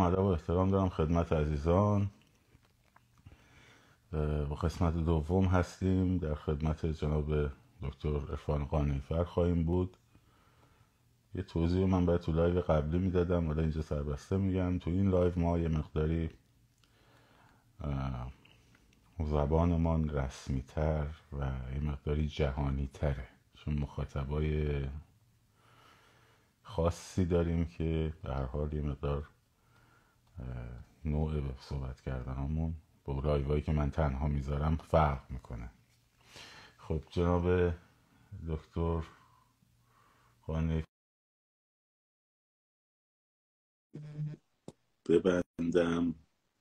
ادب و احترام دارم خدمت عزیزان. با قسمت دوم هستیم، در خدمت جناب دکتر عرفان قانعی‌فر خواهیم بود. یه توضیح من باید تو لایو قبلی میدادم، ولی اینجا سربسته میگم. تو این لایو ما یه مقداری زبانمان رسمی تر و یه مقداری جهانی تره، چون مخاطبای خاصی داریم که به هر حال یه مقدار نوع صحبت کردنمون با لایوهایی که من تنها میذارم فرق میکنه. خب جناب دکتر قانعی ببندم.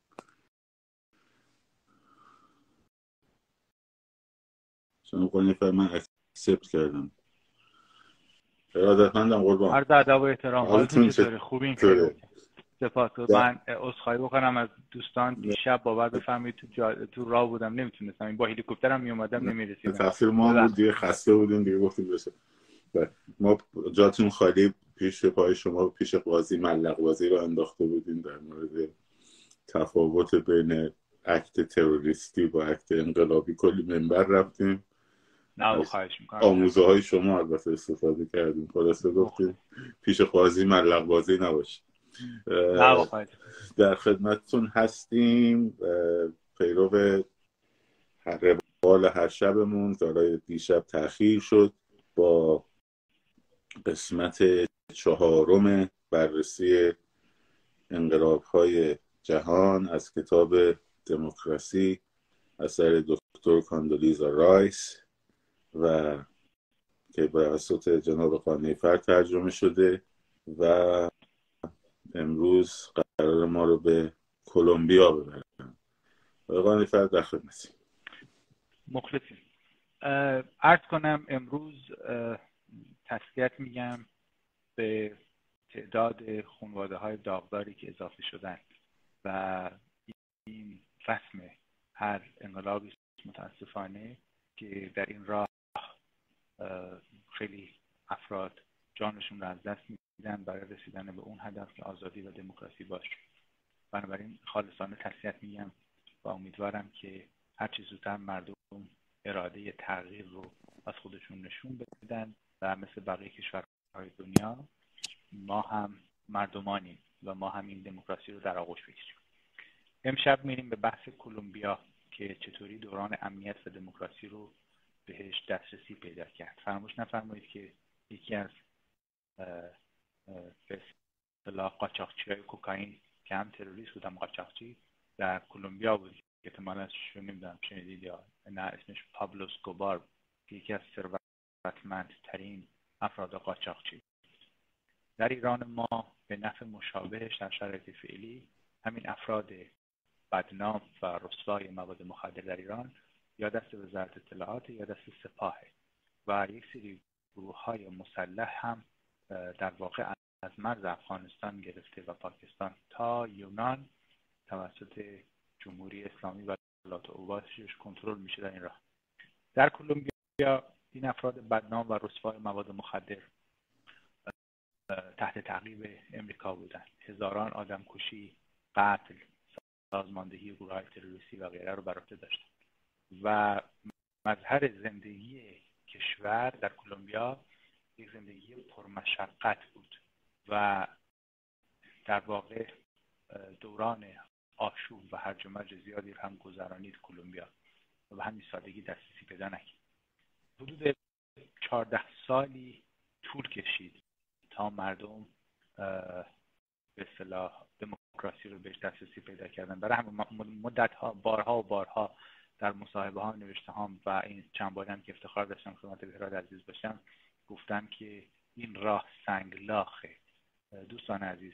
جناب قانعی من اکسپت کردم. ارادتمندم قربان. عرض ادب و احترام. حالتون چطوره؟ خوبین؟ خیلی سپاس. من عذرخواهی بکنم از دوستان، دیشب باور بفرمایید تو راه بودم، نمیتونستم، این با هلیکوپترم میومدم نمیرسیدم. تقصیر ما بود دیگه، خسته بودیم دیگه، گفتیم بشه. ما جاتون خالی پیش پای شما، پیش قاضی ملق بازی رو انداخته بودیم در مورد تفاوت بین اکت تروریستی با اکت انقلابی. کلی منبر رفتیم، آموزه های شما البته استفاده کردیم، خلاصه گفتیم پیش قاضی ملق بازی نباشه. در خدمتتون هستیم. پیرو روال هر شبمون دارای دیشب تأخیر شد با قسمت 4 بررسی انقلاب‌های جهان از کتاب دموکراسی اثر دکتر کاندولیزا رایس و که توسط جناب قانعی‌فر ترجمه شده و امروز قرار ما رو به کلمبیا ببرن. قانعی‌فر در خدمتیم. مخلصیم. عرض کنم امروز تسلیت میگم به تعداد خانواده‌های داغداری که اضافه شدن و این رسم هر انقلابی متاسفانه که در این راه خیلی افراد جانشون رو از دست میدن برای رسیدن به اون هدف که آزادی و دموکراسی باشه. بنابراین خالصانه تسلیت میگم و امیدوارم که هر چه زودتر مردم اراده تغییر رو از خودشون نشون بدن و مثل بقیه کشورهای دنیا ما هم مردمانیم و ما هم این دموکراسی رو در آغوش بگیریم. امشب میریم به بحث کلمبیا که چطوری دوران امنیت و دموکراسی رو بهش دسترسی پیدا کرد. فراموش نفرمایید که یکی از به اصطلاح قاچاقچی‌های کوکائین که هم تروریست بود هم قاچاقچی در کلمبیا بود که احتمالاً نمیدونم شنیدید یا نه، اسمش پابلو اسکوبار بود که یکی از ثروتمندترین افراد قاچاقچی. در ایران ما به نفع مشابهش در شرایط فعلی همین افراد بدنام و رسوای مواد مخدر در ایران یا دست وزارت اطلاعات یا دست سپاهه و یک سری گروه‌های مسلح هم در واقع از مرز افغانستان گرفته و پاکستان تا یونان توسط جمهوری اسلامی و دولت اوباشش کنترل میشه در این راه. در کلمبیا این افراد بدنام و رسوای مواد مخدر تحت تعقیب امریکا بودند. هزاران آدم کشی، قتل، سازماندهی گروه‌های تروریستی و غیره رو بر عهده داشتند و مظهر زندگی کشور در کلمبیا یک زندگی پرمشقت بود و در واقع دوران آشوب و هرج و مرج زیادی هم گذرانید کلمبیا و به همین سادگی دسترسی پیدا نکرد. حدود 14 سالی طول کشید تا مردم به اصطلاح دموکراسی رو بهش دسترسی پیدا کردن. برای همین مدت‌ها بارها در مصاحبه ها نوشته هم و این چند باری هم که افتخار داشتم خدمت بهراد عزیز باشم گفتم که این راه سنگلاخه. دوستان عزیز،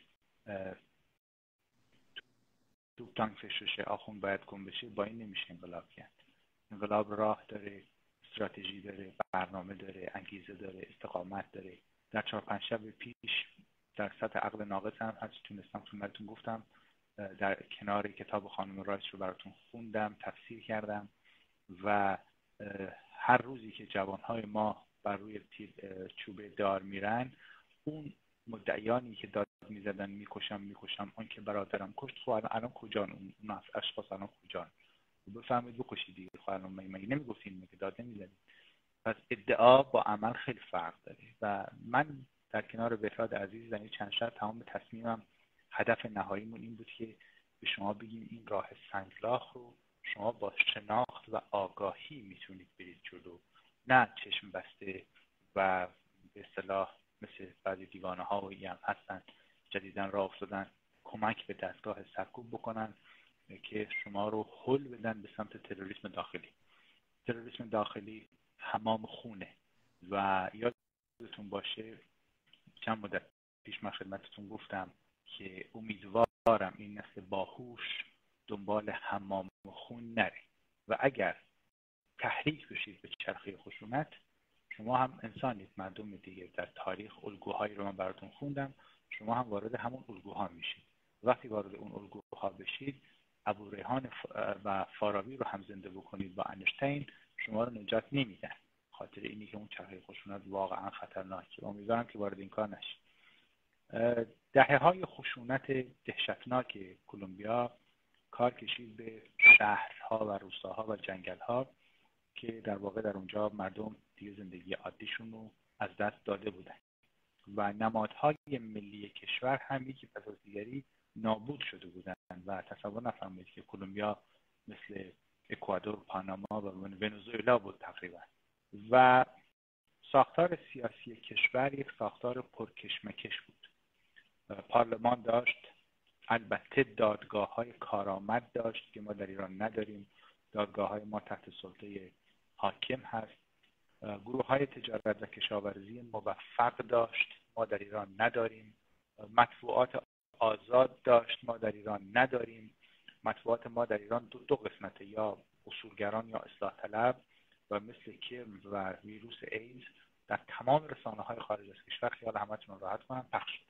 توپتانک فشوشه آخون باید گم بشه، با این نمیشه انقلاب کرد. انقلاب راه داره، استراتژی داره، برنامه داره، انگیزه داره، استقامت داره. در 4-5 شب پیش در سطح عقل ناقص هم هرچی تونستم خدمتتون گفتم، در کنار کتاب خانم رایس رو براتون خوندم، تفسیر کردم و هر روزی که جوانهای ما بر روی چوبه دار میرن، اون مدعیانی که داد میزدن میکشم آن که برادرم کشت. خب الان کجان اون اشخاص؟ الان کجان؟ بفهمید بکشید دیگه. خب الان مگه نمیگفتین؟ مگه داد نمیزدید؟ پس ادعا با عمل خیلی فرق داره و من در کنار بهراد عزیز در این چند شب تمام تصمیمم هدف نهاییمون این بود که به شما بگیم این راه سنگلاخ رو شما با شناخت و آگاهی میتونید برید جلو، نه چشم بسته و به اصطلاح مثل بعضی دیوانه ها هم هستن جدیدن راه افتادن کمک به دستگاه سرکوب بکنن که شما رو هل بدن به سمت تروریسم داخلی. تروریسم داخلی حمام خونه و یادتون باشه چند مدت پیش من خدمتتون گفتم که امیدوارم این نسل باهوش دنبال حمام خون نره و اگر تحریک بشید به چرخه خشونت، شما هم انسانید، مردم دیگه. در تاریخ الگوهایی رو من براتون خوندم، شما هم وارد همون الگوها میشید. وقتی وارد اون الگوها بشید، ابوریحان و فارابی رو هم زنده بکنید با اینشتین، شما رو نجات نمیدن، خاطر اینی که اون چرخه خشونت واقعا خطرناکه. امیدوارم که وارد این کار نشید. دهه‌های خشونت دهشتناک کلمبیا کار کشید به شهرها و روستاها و جنگل‌ها که در واقع در اونجا مردم دیگه زندگی عادیشون رو از دست داده بودن و نمادهای ملی کشور هم یکی پس از دیگری نابود شده بودن و تصور نفرمایید که کلمبیا مثل اکوادور، پاناما و ونزوئلا بود تقریبا. و ساختار سیاسی کشور یک ساختار پرکشمکش بود. پارلمان داشت، البته دادگاه‌های کارآمد داشت که ما در ایران نداریم. دادگاه‌های ما تحت سلطه حاکم هست. گروه‌های تجارت و کشاورزی موفق داشت، ما در ایران نداریم. مطبوعات آزاد داشت، ما در ایران نداریم. مطبوعات ما در ایران دو قسمته، یا اصولگران یا اصلاح طلب، و مثل کرم و ویروس ایدز در تمام رسانه‌های خارج از کشور، خیال همتون راحت کنم، پخش شد.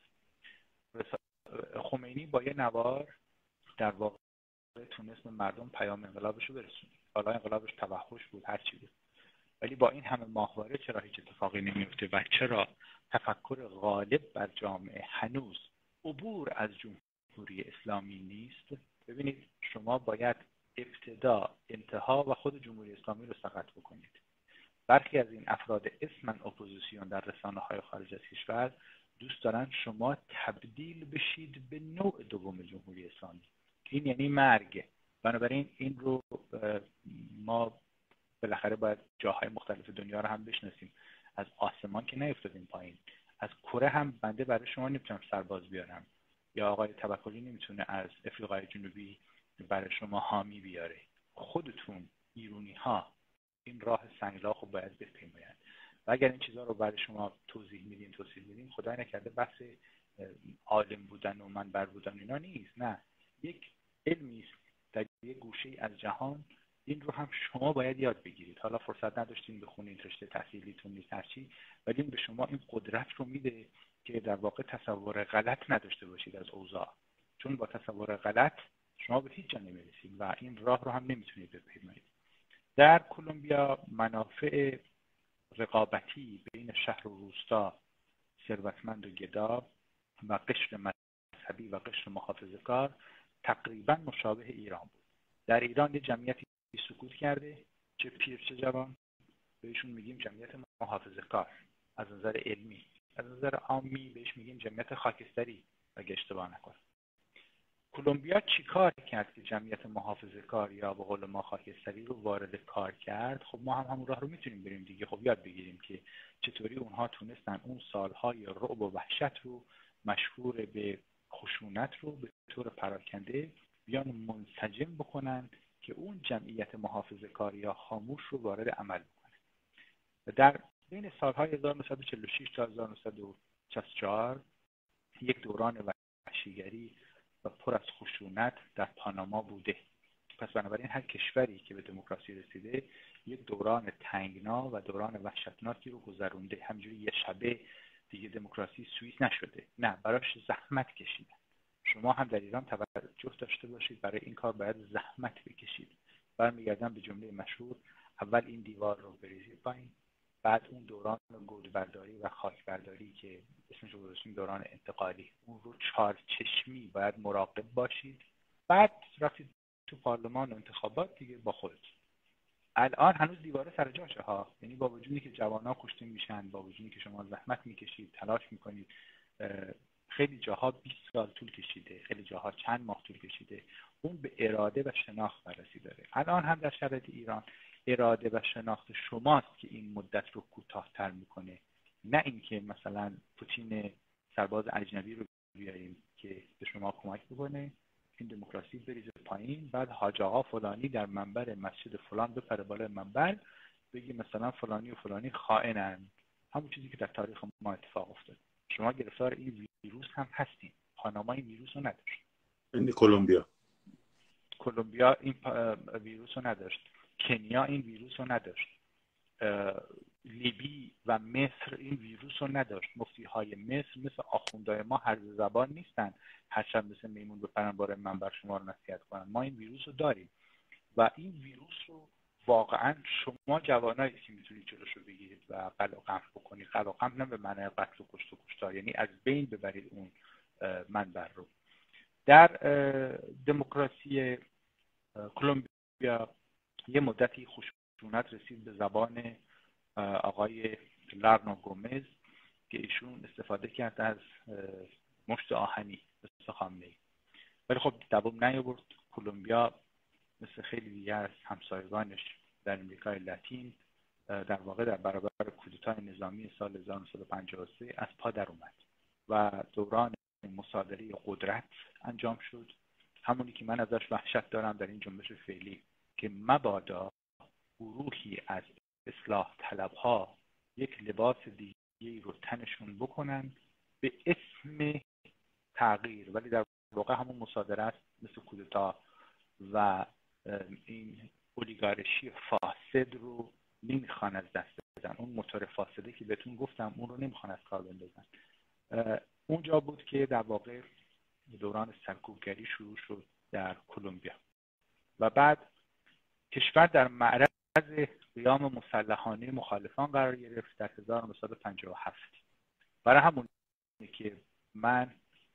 خمینی با یه نوار در واقع تونست مردم پیام انقلابش رو برسونه. حالا انقلابش توحش بود، هر چی بود، ولی با این همه ماهواره چرا هیچ اتفاقی نمیفته و چرا تفکر غالب بر جامعه هنوز عبور از جمهوری اسلامی نیست؟ ببینید، شما باید ابتدا، انتها و خود جمهوری اسلامی رو سقط بکنید. برخی از این افراد اسمن اپوزیسیون در رسانه‌های خارج از کشور دوست دارن شما تبدیل بشید به نوع دوم جمهوری اسلامی. این یعنی مرگ. بنابراین این رو ما بالاخره باید جاهای مختلف دنیا رو هم بشناسیم. از آسمان که نیفتادیم پایین. از کره هم بنده برای شما نمیتونم سرباز بیارم، یا آقای توکلی نمیتونه از افریقای جنوبی برای شما حامی بیاره. خودتون ایرانی ها این راه سنگلاخ رو باید بپیمایید. و اگر این چیزها رو برای شما توضیح میدیم، خدای نکرده بحث عالم بودن و منبر بودن اینا نیست. نه، یک علمی است در یک گوشه از جهان. این رو هم شما باید یاد بگیرید. حالا فرصت نداشتین بخونید، رشته تحصیلیتون نیست هرچی، ولی این به شما این قدرت رو میده که در واقع تصور غلط نداشته باشید از اوضاع، چون با تصور غلط شما به هیچ جا نمیرسید و این راه رو هم نمیتونید بپیمایید. در کلمبیا منافع رقابتی بین شهر و روستا، ثروتمند و گدا و قشر مذهبی و قشر محافظه‌کار تقریبا مشابه ایران بود. در ایران یه جمعیتی سکوت کرده، چه پیر چه جوان، بهشون میگیم جمعیت محافظه‌کار از نظر علمی. از نظر عامی بهش میگیم جمعیت خاکستری اگه اشتباه نکنم. کلمبیا چی کار کرد که جمعیت محافظه‌کار یا به قول ما خاکستری رو وارد کار کرد؟ خب ما هم همون راه رو میتونیم بریم دیگه. خب یاد بگیریم که چطوری اونها تونستن اون سالهای رعب و وحشت رو، مشهور به خشونت رو، به طور پراکنده بیان منسجم بکنن که اون جمعیت محافظه‌کار یا خاموش رو وارد عمل بکنه. در بین سالهای 1946 تا 1964 یک دوران وحشیگری و پر از خشونت در پاناما بوده. پس بنابراین هر کشوری که به دموکراسی رسیده یک دوران تنگنا و دوران وحشتناکی رو گذرونده. همینجوری یه شبه دیگه دموکراسی سوئیس نشده، نه، براش زحمت کشیدن. شما هم در ایران توجه داشته باشید، برای این کار باید زحمت بکشید. برمیگردم به جمله مشهور، اول این دیوار رو بریزید پایین، بعد اون دوران گودبرداری و خاکبرداری که اسمش رو گذاشتیم دوران انتقالی، اون رو چارچشمی باید مراقب باشید. بعد رفتید تو پارلمان و انتخابات دیگه با خودت. الان هنوز دیواره سر جاشه ها، یعنی با وجودی که جوان‌ها کشته میشن، با وجودی که شما زحمت میکشید، تلاش میکنید، خیلی جاها 20 سال طول کشیده، خیلی جاها چند ماه طول کشیده، اون به اراده و شناخت بررسی داره. الان هم در شرایط ایران اراده و شناخت شماست که این مدت رو کوتاه‌تر میکنه، نه اینکه مثلا پوتین سرباز اجنبی رو بیاریم که به شما کمک بکنه این دموکراسی بریزه پایین، بعد حاج آقا فلانی در منبر مسجد فلان بپره بالای منبر بگی مثلا فلانی و فلانی خائنن، همون چیزی که در تاریخ ما اتفاق افتاد. شما گرفتار این ویروس هم هستین. پاناما این ویروس رو نداشت، این کلمبیا این ویروس رو نداشت، کنیا این ویروس رو نداشت، لیبی و مصر این ویروس رو نداشت. مفتی های مصر مثل آخوندهای ما هر زبان نیستن، هر شب مثل میمون بپرن باره منبر شما رو نصیحت کنن. ما این ویروس رو داریم و این ویروس رو واقعا شما جوانایی که میتونید جلوش رو بگیرید و قلقم بکنید، قلقم نه به معنی قتل و کشت و کشتار، یعنی از بین ببرید اون منبر رو. در دموکراسی کلمبیا یه مدتی خشونت رسید به زبان آقای لارنو گومز که ایشون استفاده کرد از مشت آهنی مثل خامنه‌ای، ولی خب دوام نیاورد. کلمبیا مثل خیلی دیگه از همسایگانش در امریکای لاتین در واقع در برابر کودتای نظامی سال 1953 از پا در اومد و دوران مصادره قدرت انجام شد، همونی که من ازش وحشت دارم در این جنبش فعلی که مبادا گروهی از اصلاح طلبها یک لباس دیگه رو تنشون بکنن به اسم تغییر، ولی در واقع همون مصادره است، مثل کودتا و این اولیگارشی فاسد رو نمیخوان از دست بدن. اون موتور فاسده که بهتون گفتم اون رو نمیخوان از کار بندازن. اونجا بود که در واقع دوران سرکوبگری شروع شد در کلمبیا و بعد کشور در معرض قیام مسلحانه مخالفان قرار گرفت در 1957. برای همون که من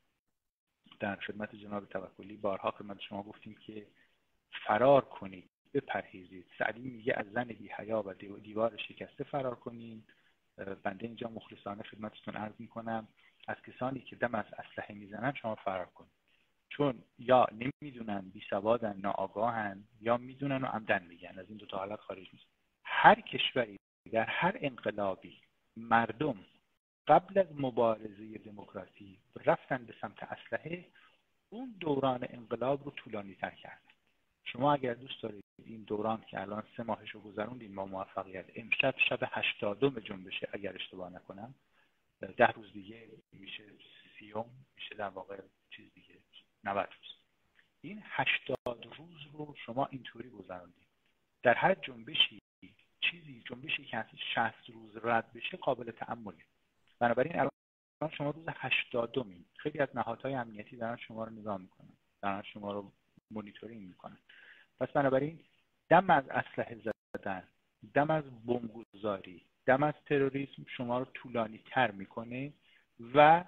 در خدمت جناب توکلی بارها خدمت شما گفتیم که فرار کنید، بپرهیزید. سعدی میگه از زن بی حیا و دیوار شکسته فرار کنید. بنده اینجا مخلصانه خدمتتون عرض میکنم از کسانی که دم از اسلحه میزنن شما فرار کنید، چون یا نمیدونن، بی سوادن، ناآگاهن، یا میدونن و عمدن میگن. از این دو تا حالت خارج نیست. هر کشوری در هر انقلابی مردم قبل از مبارزه دموکراسی رفتن به سمت اسلحه، اون دوران انقلاب رو طولانی تر کردن. شما اگر دوست دارید این دوران که الان 3 ماهش رو گذروندیم با موفقیت، امشب شب 80 جنبشه اگر اشتباه نکنم، 10 روز دیگه میشه 30، میشه در واقع چیز دیگه 90 روز. این 80 روز رو شما اینطوری گذروندید. در هر جنبشی جنبشی که از 60 روز رد بشه قابل تأمله. بنابراین الان شما روز 80 خیلی از نهادهای امنیتی دارن شما رو نگاه میکنن، دارن شما رو مانیتورینگ میکنن. پس بنابراین دم از اسلحه زدن، دم از بمبگذاری، دم از تروریسم شما رو طولانی تر میکنه و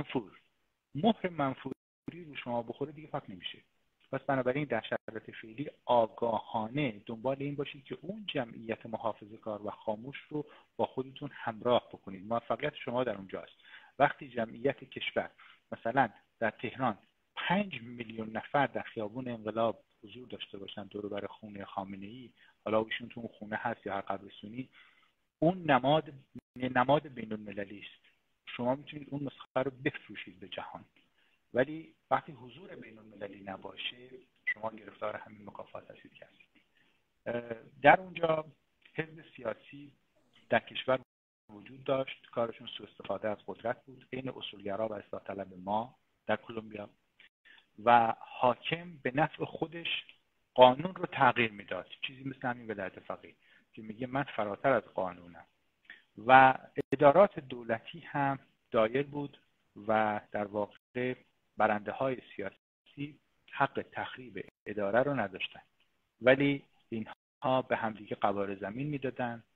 مهر منفوری رو شما بخوره دیگه فقط نمیشه. پس بنابراین در شرایط فعلی آگاهانه دنبال این باشید که اون جمعیت محافظه‌کار و خاموش رو با خودتون همراه بکنید. موفقیت شما در اونجاست. وقتی جمعیت کشور مثلا در تهران 5 میلیون نفر در خیابون انقلاب حضور داشته باشن دور و بر خونه خامنه‌ای، حالا ایشون تو اون خونه هست یا هر قبرستونی، اون نماد بین‌المللی است. شما میتونید اون نسخه رو بفروشید به جهان، ولی وقتی حضور بین‌المللی نباشه شما گرفتار همین مکافات هستید که هستید. در اونجا حزب سیاسی در کشور وجود داشت، کارشون سوء استفاده از قدرت بود، بین اصولگرا و اصلاح طلب ما در کلمبیا، و حاکم به نفع خودش قانون رو تغییر میداد، چیزی مثل همین ولایت فقیه که میگه من فراتر از قانونم. و ادارات دولتی هم دایر بود و در واقع برنده های سیاسی حق تخریب اداره رو نداشتن، ولی اینها به همدیگه قواره زمین میدادن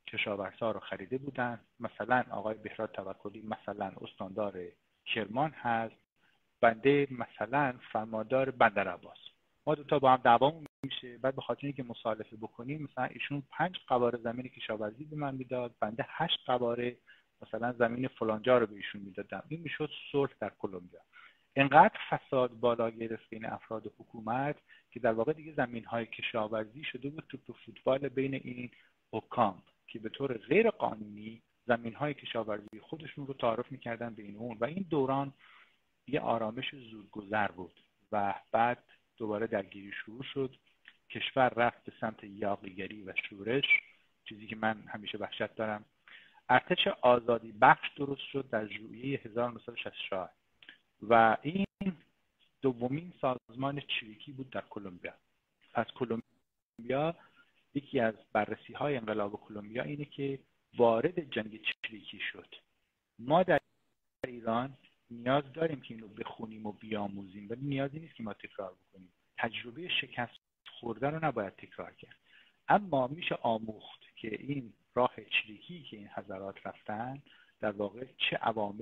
کشاورزها رو خریده بودن. مثلا آقای بهراد توکلی مثلا استاندار کرمان هست، بنده مثلا فرماندار بندرعباس. ما دو تا با هم دعوامون میشه، بعد به خاطر اینکه مسالفه بکنیم مثلا ایشون 5 قباره زمین کشاورزی به من میداد، بنده 8 قباره مثلا زمین فلانجا رو به ایشون میدادم. این میشد صلح در کلمبیا. انقدر فساد بالا گرفت بین افراد حکومت که در واقع دیگه زمین‌های کشاورزی شده بود توپ فوتبال بین این حکام که به طور غیر قانونی زمین‌های کشاورزی خودشون رو تعارف می‌کردن بین اون، و این دوران یه آرامش زودگذر بود و بعد دوباره درگیری شروع شد. کشور رفت به سمت یاغیگری و شورش، چیزی که من همیشه وحشت دارم. ارتش آزادی بخش درست شد در ژوئیه 1964 و این دومین سازمان چریکی بود در کلمبیا. پس کلمبیا، یکی از بررسی‌های انقلاب کلمبیا اینه که وارد جنگ چریکی شد. ما در ایران نیاز داریم که اینو بخونیم و بیاموزیم، ولی نیازی نیست که ما تکرار بکنیم. تجربه شکست خورده رو نباید تکرار کرد، اما میشه آموخت که این راه چریکی که این حضرات رفتن در واقع چه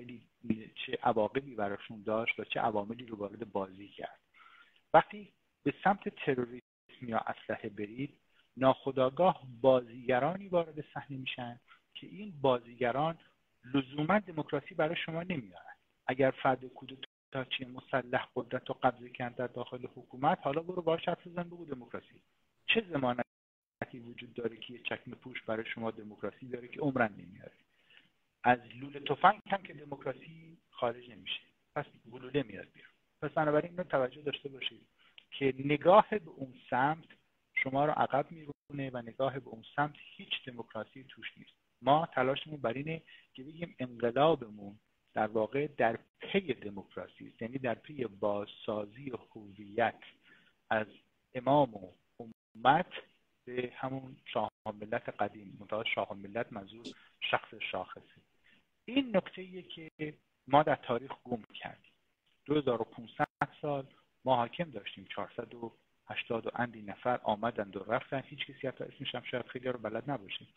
عواقبی براشون داشت و چه عواملی رو وارد بازی کرد. وقتی به سمت تروریسم یا اسلحه برید، ناخودآگاه بازیگرانی وارد صحنه میشن که این بازیگران لزوما دموکراسی برای شما نمیارن. اگر فرد کودتاچی مسلح قدرت رو قبضه کرد در داخل حکومت، حالا برو باهاش حرف بزن بگو دموکراسی. چه ضمانتی وجود داره که یه چکمه پوش برای شما دموکراسی داره که عمرن نمیاره؟ از لوله تفنگ هم که دموکراسی خارج نمیشه، پس گلوله میاد بیرون. پس بنابراین اینو توجه داشته باشید که نگاه به اون سمت شما رو عقب میرونه و نگاه به اون سمت هیچ دموکراسی توش نیست. ما تلاشمون بر اینه که بگیم انقلابمون در واقع در پی دموکراسی است، یعنی در پی بازسازی و هویت از امام و امت به همون شاه ملت قدیم. منتها شاه ملت منظور شخص شاخصه. این نکته‌ایه که ما در تاریخ گم کردیم. 2500 سال ما حاکم داشتیم، 480 و اندی نفر آمدند و رفتن، هیچ کسی حتی اسمش هم شاید خیلی رو بلد نباشه.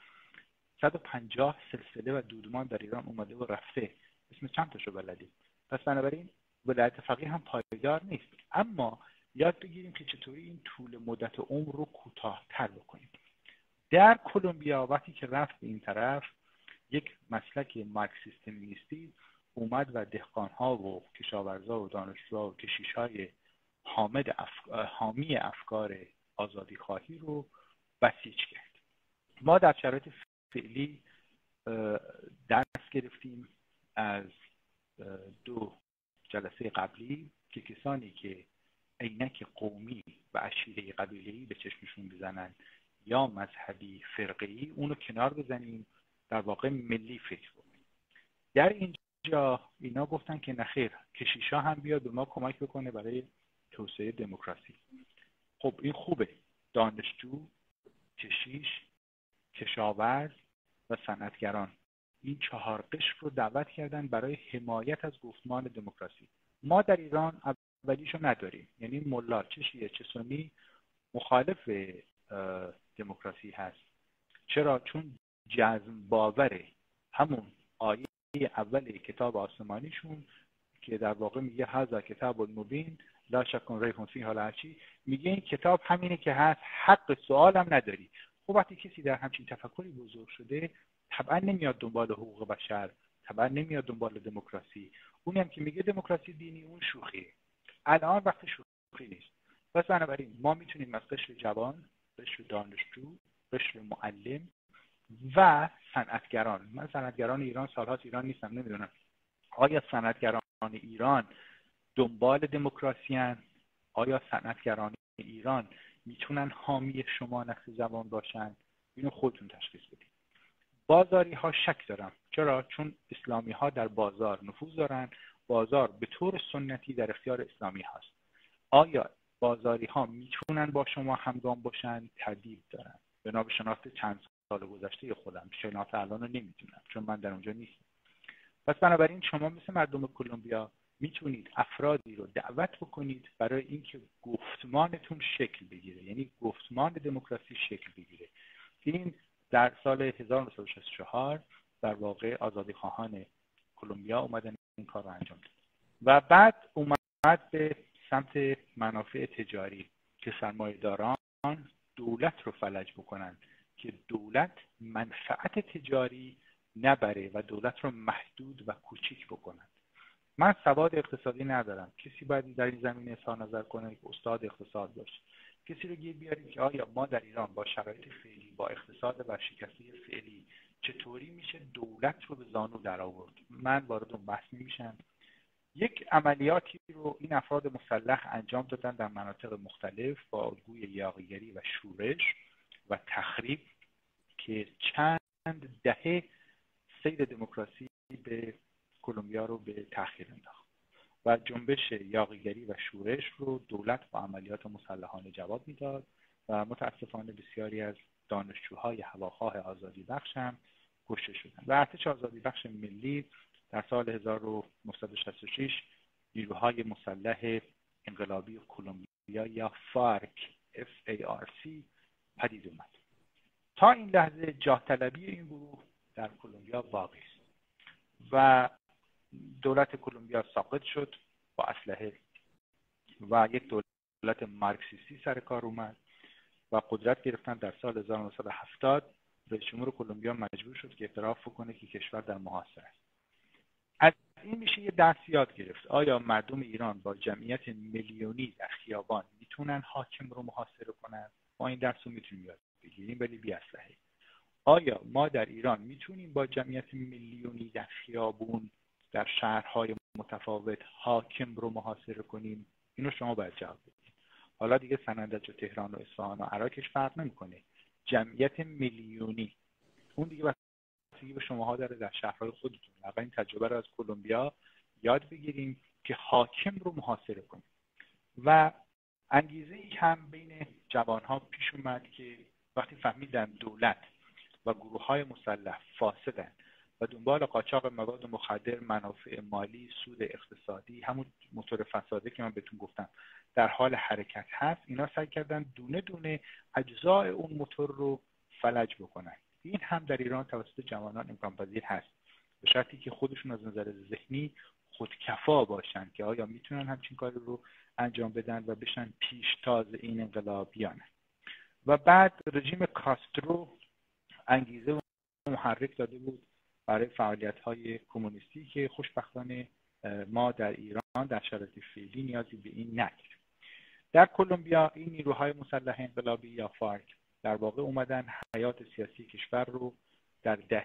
150 سلسله و دودمان در ایران اومده و رفته، اسم چند تاشو بلدیم. پس بنابراین ولایت فقیه هم پایدار نیست، اما یاد بگیریم که چطوری این طول مدت عمر رو کوتاه‌تر بکنیم. در کلمبیا وقتی که رفت به این طرف، یک مسلک مارکسیست لنینیستی اومد و دهقان‌ها و کشاورزا و دانشجوها و کشیش‌های حامی افکار آزادیخواهی رو بسیج کرد. ما در شرایط فعلی درس گرفتیم از 2 جلسه قبلی که کسانی که عینک قومی و عشیره قبیله‌ای به چشمشون بزنن یا مذهبی فرقه‌ای، اونو کنار بزنیم، در واقع ملی فکر کنیم. در اینجا اینا گفتن که نخیر، کشیشا هم بیاد به ما کمک بکنه برای توسعه دموکراسی. خب این خوبه. دانشجو، کشیش، کشاورز و صنعتگران، این 4 قشر رو دعوت کردن برای حمایت از گفتمان دموکراسی. ما در ایران اولیشو نداریم، یعنی ملا چه شیعه چه سنی مخالف دموکراسی هست. چرا؟ چون جزم باوره. همون آیه اول کتاب آسمانیشون که در واقع میگه هذا کتاب المبین لا شک ریب فیه ولا چی، میگه این کتاب همینه که هست، حق سوال هم نداری. خب وقتی کسی در همچین تفکری بزرگ شده، طبعا نمیاد دنبال حقوق بشر، طبعا نمیاد دنبال دموکراسی. اونی هم که میگه دموکراسی دینی، اون شوخیه. الان وقت شوخی نیست. پس بنابراین ما میتونیم از قشر جوان، قشر دانشجو، قشر معلم و صنعتگران، من صنعتگران ایران سالهاست ایران نیستم، نمیدونم آیا صنعتگران ایران دنبال دموکراسی هستند؟ آیا صنعتگران ایران میتونن حامی شما نقص زبان باشند؟ اینو خودتون تشخیص بدید. بازاری ها شک دارم. چرا؟ چون اسلامی ها در بازار نفوذ دارن. بازار به طور سنتی در اختیار اسلامی هاست. آیا بازاری ها میتونن با شما همگام باشن؟ تردید دارن. بنا به شناخت چند سال گذشته خودم، شناخت الان رو نمیدونم چون من در اونجا نیستم. پس بنابراین شما مثل مردم کلمبیا میتونید افرادی رو دعوت بکنید برای اینکه گفتمانتون شکل بگیره، یعنی گفتمان دموکراسی شکل بگیره. این در سال 1964 در واقع آزادی خواهان کلمبیا اومدن این کار رو انجام داد و بعد اومد به سمت منافع تجاری که سرمایه‌داران دولت رو فلج بکنن که دولت منفعت تجاری نبره و دولت رو محدود و کوچیک بکنن. من سواد اقتصادی ندارم، کسی باید در این زمینه اظهار نظر کنه که استاد اقتصاد باشه. کسی رو گیر بیاریم که آیا ما در ایران با شرایط فعلی، با اقتصاد ورشکسته فعلی چطوری میشه دولت رو به زانو در آورد؟ من وارد اون بحث نمیشم. یک عملیاتی رو این افراد مسلح انجام دادن در مناطق مختلف با الگوی یاغیگری و شورش و تخریب که چند دهه سیر دموکراسی به کلمبیا رو به تأخیر انداخت و جنبش یاغیگری و شورش رو دولت با عملیات مسلحانه جواب میداد و متاسفانه بسیاری از دانشجوهای هواخواه آزادی بخش هم کشته شدند و ارتش آزادی بخش ملی در سال 1966 نیروهای مسلح انقلابی کلمبیا یا فارک FARC پدید اومد. تا این لحظه جاه طلبی این گروه در کلمبیا باقی است و دولت کلمبیا ساقط شد با اسلحه و یک دولت مارکسیستی سر کار اومد و قدرت گرفتن. در سال 1970 رئیس جمهور کلمبیا مجبور شد که اعتراف کنه که کشور در محاصره است. از این میشه یه درس یاد گرفت. آیا مردم ایران با جمعیت میلیونی در خیابان میتونن حاکم رو محاصره کنن؟ ما این درس رو میتونیم یاد بگیریم ولی بی اسلحه. آیا ما در ایران میتونیم با جمعیت میلیونی در خیابون در شهرهای متفاوت حاکم رو محاصره کنیم؟ اینو شما باید جواب بدید. حالا دیگه سنندج و تهران و اصفهان و عراقش فرق نمیکنه. جمعیت میلیونی اون دیگه بستگی به شماها داره در شهرهای خودتون. واقعا این تجربه رو از کلمبیا یاد بگیریم که حاکم رو محاصره کنیم. و انگیزه ای هم بین جوانها پیش اومد که وقتی فهمیدن دولت و گروه‌های مسلح فاسدن و دنبال قاچاق مواد مخدر، منافع مالی، سود اقتصادی، همون موتور فساده که من بهتون گفتم در حال حرکت هست، اینا سعی کردن دونه دونه اجزای اون موتور رو فلج بکنن. این هم در ایران توسط جوانان امکان پذیر هست به شرطی که خودشون از نظر ذهنی خودکفا باشن که آیا میتونن همچین کاری رو انجام بدن و بشن پیشتاز این انقلاب یا نه. و بعد رژیم کاسترو انگیزه و محرک داده بود برای فعالیت‌های کمونیستی که خوشبختانه ما در ایران در شرایط فعلی نیازی به این نداریم. در کلمبیا این نیروهای مسلح انقلابی یا فارک در واقع اومدن حیات سیاسی کشور رو در دهه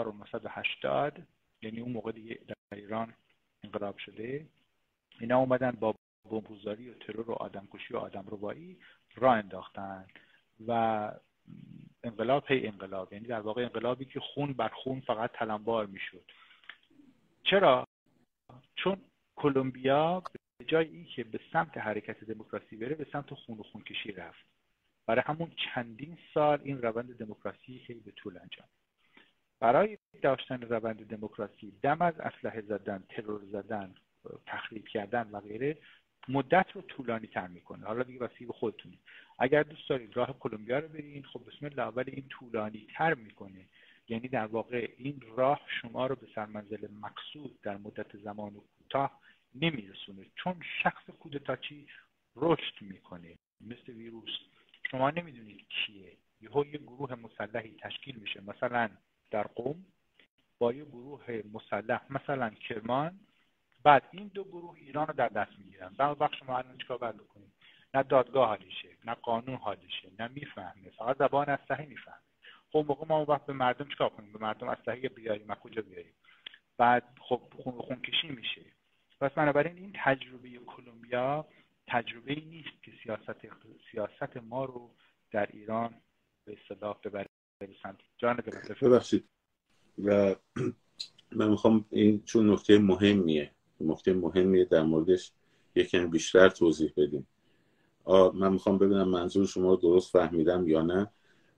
1980، یعنی اون موقع دیگه در ایران انقلاب شده، اینا اومدن با بمبگذاری و ترور و آدمکشی و آدمربایی راه انداختن و انقلاب پی انقلاب، یعنی در واقع انقلابی که خون بر خون فقط تلمبار میشد. چرا؟ چون کلمبیا به جای اینکه به سمت حرکت دموکراسی بره به سمت خون و خونکشی رفت. برای همون چندین سال این روند دموکراسی خیلی به طول انجام. برای داشتن روند دموکراسی دم از اسلحه زدن، ترور زدن، تخریب کردن و غیره مدت رو طولانی تر میکنه. حالا دیگه بستگی به خودتونه. اگر دوست دارید راه کلمبیا رو برید، خب بسم الله، اول این طولانی تر میکنه، یعنی در واقع این راه شما رو به سرمنزل مقصود در مدت زمان کوتاه نمیرسونه، چون شخص کودتاچی رشد میکنه مثل ویروس. شما نمیدونید کیه، یه گروه مسلحی تشکیل میشه مثلا در قم با یه گروه مسلح مثلا کرمان، بعد این دو گروه ایران رو در دست میگیرن. بعد وقت شما الان چیکار باید بکنید؟ نه دادگاه حالیشه، نه قانون حالیشه، نه میفهمه، فقط زبان اسلحه میفهمه. خب موقع ما اون وقت به مردم چیکار کنیم؟ به مردم اسلحه بیاریم، از کجا بیاریم؟ بعد خب خونکشی میشه. پس بنابراین این تجربه کلمبیا تجربه‌ای نیست که سیاست ما رو در ایران به اصطلاح ببره به سمت جان دموکراسی. ببخشید و من میخوام این چون نکته مهمیه در موردش یکم بیشتر توضیح بدیم. من میخوام ببینم منظور شما رو درست فهمیدم یا نه.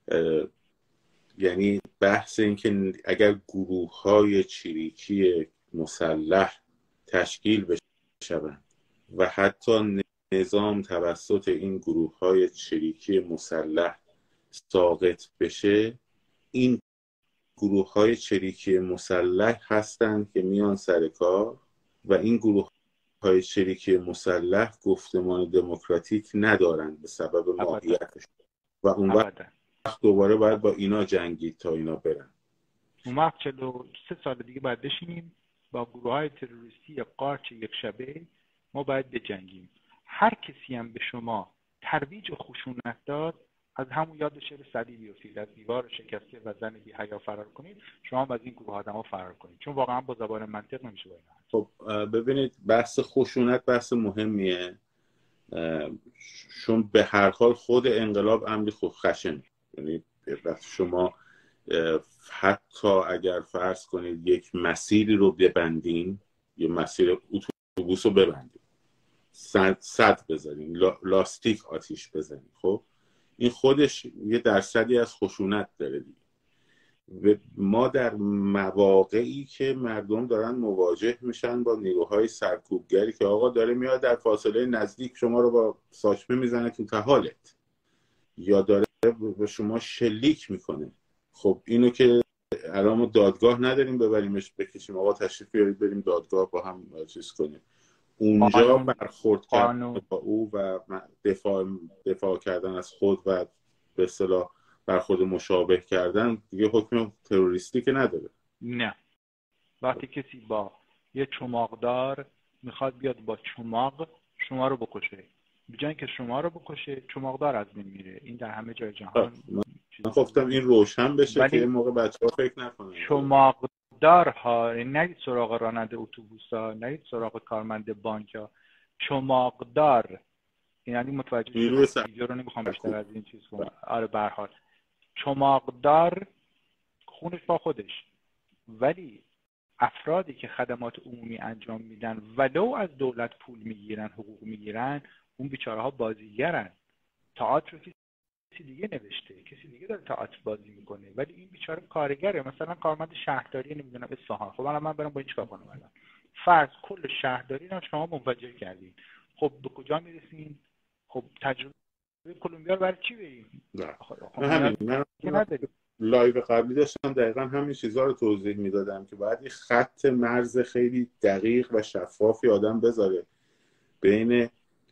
یعنی بحث این که اگر گروه‌های چریکی مسلح تشکیل بشوند و حتی نظام توسط این گروه‌های چریکی مسلح ساقط بشه، این گروه‌های چریکی مسلح هستند که میان سر کار و این گروه‌های چریکی مسلح گفتمان دموکراتیک ندارند به سبب ماهیتش و اون وقت دوباره باید با اینا جنگید تا اینا برن. اون وقت 43 سال دیگه باید بشینیم با گروه‌های تروریستی قارچ یک شبه ما باید بجنگیم. هر کسی هم به شما ترویج خشونت داد از همون یاد شعر سعدی بیفتید، از دیوار شکسته و زن بی حیا فرار کنید، شما هم از این گروه آدم‌ها فرار کنید، چون واقعا با زبان منطق نمیشه با اینا. خب ببینید بحث خشونت بحث مهمیه، چون به هر حال خود انقلاب امری خشن، یعنی شما حتی اگر فرض کنید یک مسیری رو ببندین، یه مسیر اتوبوس رو ببندین، صد بذارین، لاستیک آتیش بزنین، خب این خودش یه درصدی از خشونت داره دیگه. ما در مواقعی که مردم دارن مواجه میشن با نیروهای سرکوبگری که آقا داره میاد در فاصله نزدیک شما رو با ساچمه میزنه تو تهالت یا داره به شما شلیک میکنه، خب اینو که الان دادگاه نداریم ببریمش بکشیم آقا تشریف بیارید بریم دادگاه با هم چیز کنیم، اونجا برخورد کردن با او و دفاع کردن از خود و به اصطلاح برخورد مشابه کردن دیگه حکم تروریستی که نداره. نه، وقتی کسی با یه چماقدار میخواد بیاد با چماق شما رو بکشه، به جای اینکه شما رو بکشه چماقدار از بین میره. این در همه جای جهان من گفتم این روشن بشه که این موقع بچه‌ها فکر نکنن. چماقدارها نرید سراغ راننده اتوبوسا، نرید سراغ کارمند بانکا، چماقدار یعنی متوجه شدید ویدیو رو نمیخوام بیشتر از این چیز کنم. آره به هر حال چماقدار خونش با خودش، ولی افرادی که خدمات عمومی انجام میدن ولو از دولت پول میگیرن حقوق میگیرن، اون بیچاره ها بازیگرن. تئاتر رو کسی دیگه نوشته، کسی دیگه داره تئاتر بازی میکنه، ولی این بیچاره کارگره. مثلا کارمند شهرداری نمیدونم اصفهان، خب الان من برم با این چیکار کنم؟ الان فرض کل شهرداری رو شما منفجر کردین، خب به کجا میرسین؟ خب تجربه کلمبیا رو برای چی بریم؟ من لایو قبلی داشتم دقیقا همین چیزها رو توضیح میدادم که باید یه خط مرز خیلی دقیق و شفافی آدم بذاره بین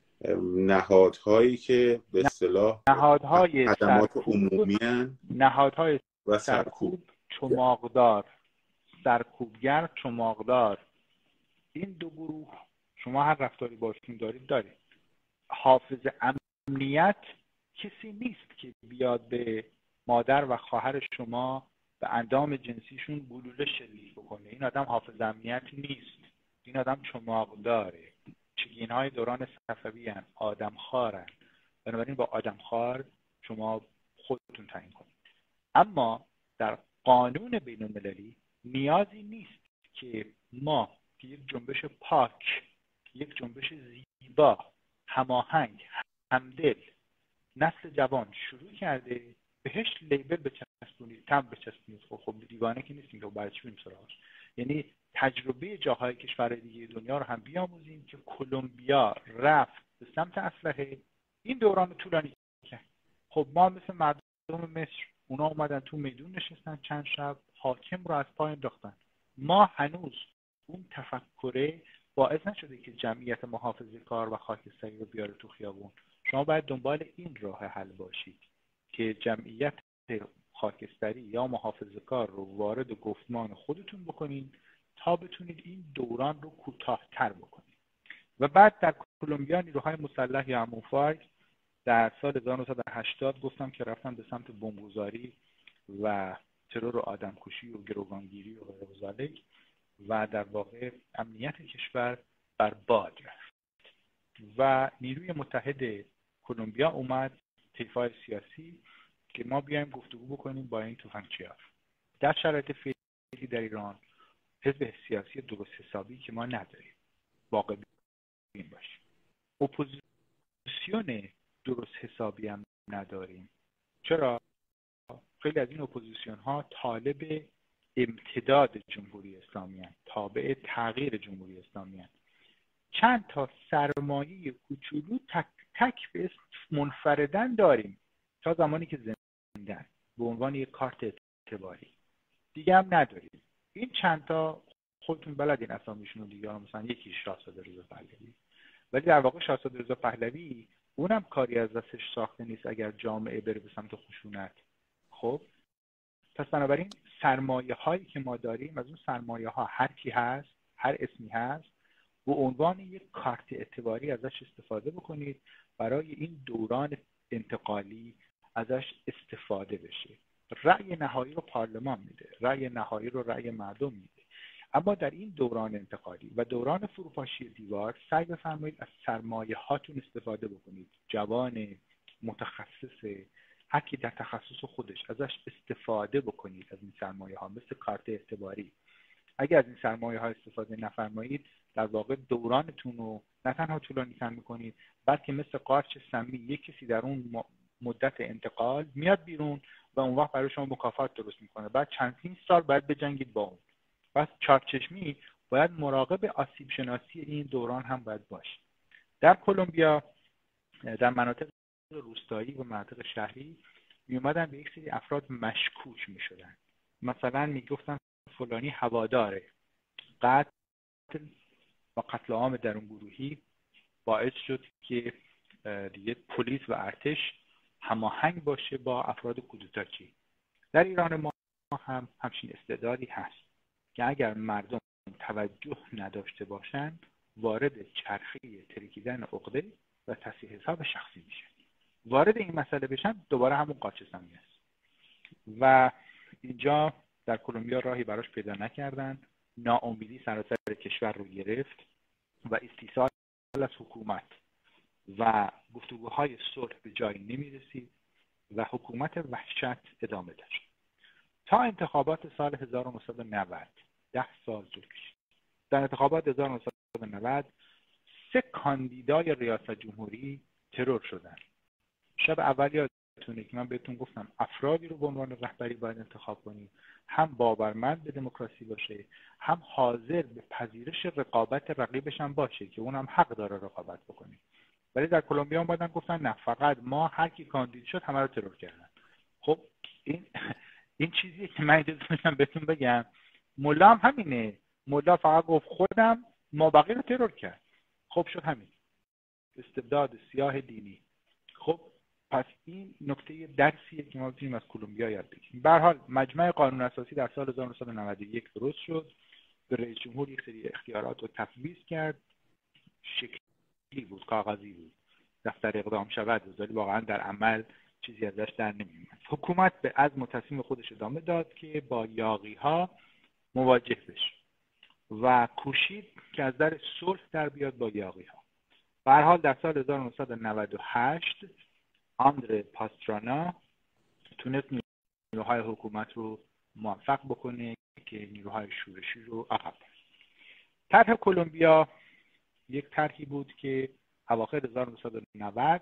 نهادهایی که به اصطلاح نهادهای خدمات عمومی هستند، نهادهای و سرکوب، چماقدار، سرکوبگر، چماقدار، این دو گروه شما هر رفتاری باشون دارید. حافظ امنیت کسی نیست که بیاد به مادر و خواهر شما به اندام جنسیشون گلوله شلیک بکنه. این آدم حافظ امنیت نیست، این آدم چماقداره. چگینهای دوران صفوی هستند، آدمخوارن. بنابراین با آدمخوار شما خودتون تعیین کنید. اما در قانون بین المللی نیازی نیست که ما که یک جنبش پاک، یک جنبش زیبا، هماهنگ، همدل نسل جوان شروع کرده بهش لیبل بچسبونید، تم بچسبونید. خب دیوانه که نیستیم که برای چی بریم سراغش؟ یعنی تجربه جاهای کشورهای دیگه دنیا رو هم بیاموزیم که کلمبیا رفت به سمت اسلحه، این دوران طولانی کرد. خب ما مثل مردم مصر، اونا اومدن تو میدون نشستن چند شب، حاکم رو از پای انداختن. ما هنوز اون تفکره باعث نشده که جمعیت محافظه کار و خاکستری رو بیاره تو خیابون. شما باید دنبال این راه حل باشید که جمعیت خاکستری یا محافظه کار رو وارد گفتمان خودتون بکنید تا بتونید این دوران رو کوتاه‌تر بکنید. و بعد در کلمبیا نیروهای مسلح یا اموفارک در سال 1980 گفتم که رفتن به سمت بمبگذاری و ترور و آدمکشی و گروگانگیری و غیر ذالک و در واقع امنیت کشور بر باد رفت و نیروی متحد کلمبیا اومد طیف‌های سیاسی که ما بیایم گفتگو بکنیم با این تفنگچی‌ها. در شرایط فعلی در ایران حزب سیاسی درست حسابی که ما نداریم، واقع بین باشیم، اپوزیسیون درست حسابی هم نداریم. چرا؟ خیلی از این اپوزیسیون ها طالب امتداد جمهوری اسلامی هستند، تابع تغییر جمهوری اسلامی هستند. چند تا سرمایه کوچولو تک تک به اسم منفردن داریم تا زمانی که زندن به عنوان یک کارت اعتباری دیگه هم نداریم. این چند تا خودتون بلدین اسامیشون رو دیگه، مثلا یکی شاهزاده رضا پهلوی، ولی در واقع شاهزاده رضا پهلوی اونم کاری از دستش ساخته نیست اگر جامعه بره به سمت خشونت. خب پس بنابراین سرمایه هایی که ما داریم، از اون سرمایه ها هر کی هست، هر اسمی هست، به عنوان یک کارت اعتباری ازش استفاده بکنید برای این دوران انتقالی ازش استفاده بشه. رأی نهایی رو پارلمان میده، رأی نهایی رو رأی مردم میده، اما در این دوران انتقالی و دوران فروپاشی دیوار سعی بفرمایید از سرمایه هاتون استفاده بکنید. جوان متخصص هر کی در تخصص خودش ازش استفاده بکنید از این سرمایه ها مثل کارت اعتباری. اگر از این سرمایه ها استفاده نفرمایید در واقع دورانتون رو نه تنها طولانی‌تر میکنید، بلکه مثل قارچ سمی یک کسی در اون مدت انتقال میاد بیرون و اون وقت برای شما مکافات درست میکنه. بعد چندین سال باید بجنگید با اون. پس چارچشمی باید مراقب آسیب شناسی این دوران هم باید باشید. در کلمبیا در مناطق روستایی و مناطق شهری می اومدن به یک سری افراد مشکوک می شدن. مثلا می گفتن فلانی هواداره. قتل و قتل عام درون گروهی باعث شد که دیگه پلیس و ارتش هماهنگ باشه با افراد کودتاچی. در ایران ما هم همچین استعدادی هست که اگر مردم توجه نداشته باشند وارد چرخه ترکیدن عقده و تصحیح حساب شخصی میشن. وارد این مسئله بشن دوباره همون قاچ سمی است و اینجا در کلمبیا راهی براش پیدا نکردن. ناامیدی سراسر کشور رو گرفت و استیصال از حکومت و گفتگوهای صلح به جایی نمیرسید و حکومت وحشت ادامه داشت تا انتخابات سال 1990. 10 سال طول کشید. در انتخابات 1990 سه کاندیدای ریاست جمهوری ترور شدن. شب اول یادتونه که من بهتون گفتم افرادی رو به عنوان رهبری باید انتخاب کنیم هم باورمند به دموکراسی باشه، هم حاضر به پذیرش رقابت رقیبش هم باشه که اونم حق داره رقابت بکنه. ولی در کلمبیا اومدن گفتن نه، فقط ما هر کی کاندید شد همه رو ترور کردن. خب این چیزیه که من اجازه میدم بهتون بگم. ملا هم همینه. ملا فقط گفت خودم ما بقیه رو ترور کرد. خب شد همین استبداد سیاه دینی. خب پس این نکته درسیه که ما بتونیم از کلمبیا یاد بگیریم. به هر حال مجمع قانون اساسی در سال 1991 درست شد. به رئیس جمهور یک سری اختیارات رو تفویض کرد. شکلی بود، کاغذی بود. دفتر اقدام شود ولی واقعا در عمل چیزی ازش در نمیومد. حکومت به عزم و تصمیم خودش ادامه داد که با یاغی‌ها مواجه بشه و کوشید که از در صلح در بیاد با یاغی‌ها. به هر حال در سال 1998 آندره پاسترانا تونست نیروهای حکومت رو موفق بکنه که نیروهای شورشی رو عقب بزنه. طرح کلمبیا یک طرحی بود که اواخر 1990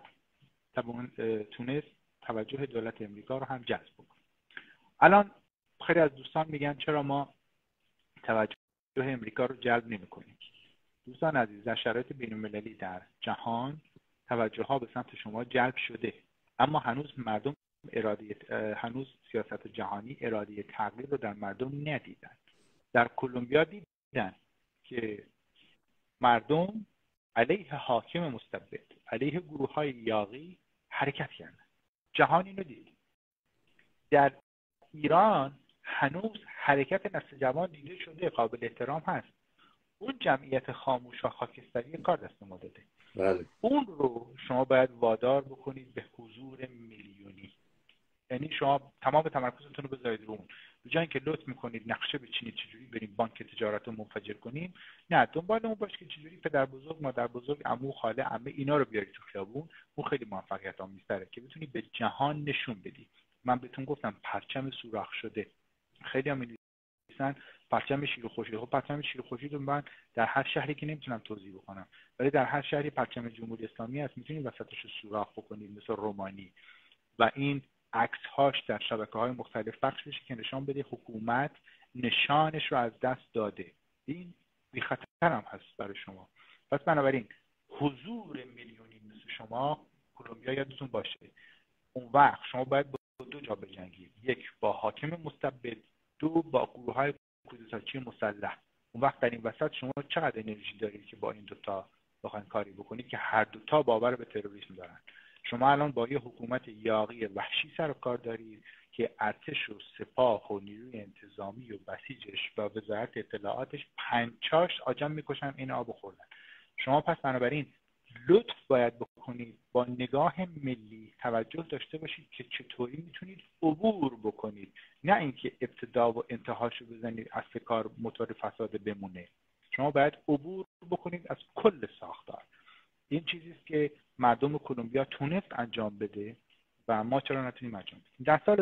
تونست توجه دولت امریکا رو هم جذب بکنه. الان خیلی از دوستان میگن چرا ما توجه امریکا رو جلب نمی‌کنیم؟ دوستان عزیز، در شرایط بین‌المللی در جهان توجه ها به سمت شما جلب شده، اما هنوز مردم هنوز سیاست جهانی اراده تغییر رو در مردم ندیدن. در کلمبیا دیدن که مردم علیه حاکم مستبد، علیه گروه‌های یاغی حرکت کردن. جهان اینو دید. در ایران هنوز حرکت نسل جوان دیده شده، قابل احترام هست. اون جمعیت خاموش و خاکستری کار دست ما داده. بله. اون رو شما باید وادار بکنید به حضور میلیونی. یعنی شما تمام تمرکزتون رو بذارید رو اون. به جای اینکه لطف میکنید نقشه بچینید چجوری بریم بانک تجارت رو منفجر کنیم، نه، دنبال اون باش که چجوری پدر بزرگ، مادر بزرگ، عمو، خاله، عمه اینا رو بیارید تو خیابون. اون خیلی موفقیت آمیزتره که بتونید به جهان نشون بدید. من بهتون گفتم پرچم سوراخ شده. خیلی هم می‌نویسن پرچم شیر خورشید. خب پرچم شیر خورشید رو من در هر شهری که نمیتونم توضیح بکنم، ولی در هر شهری پرچم جمهوری اسلامی هست، میتونید وسطش رو سوراخ بکنید مثل رومانی و این عکس هاش در شبکه‌های مختلف پخش بشه که نشان بده حکومت نشانش رو از دست داده. این بی خطر هم هست برای شما. پس بنابراین حضور میلیونی مثل شما کلمبیا یادتون باشه. اون وقت شما باید دو جا بجنگیم، یک با حاکم مستبد، دو با گروه‌های کودتاچی مسلح. اون وقت در این وسط شما چقدر انرژی دارید که با این دوتا بخواید کاری بکنید که هر دوتا باور به تروریسم دارن؟ شما الان با یه حکومت یاغی وحشی سر و کار دارید که ارتش و سپاه و نیروی انتظامی و بسیجش و وزارت اطلاعاتش 50 آدم میکشن این آب خوردن. شما پس بنابراین لطف باید بکنید با نگاه ملی توجه داشته باشید که چطوری میتونید عبور بکنید، نه اینکه ابتدا و انتهاشو بزنید اصل کار موتور فساد بمونه. شما باید عبور بکنید از کل ساختار. این چیزی است که مردم کلمبیا تونست انجام بده و ما چرا نتونیم انجام بدیم. در سال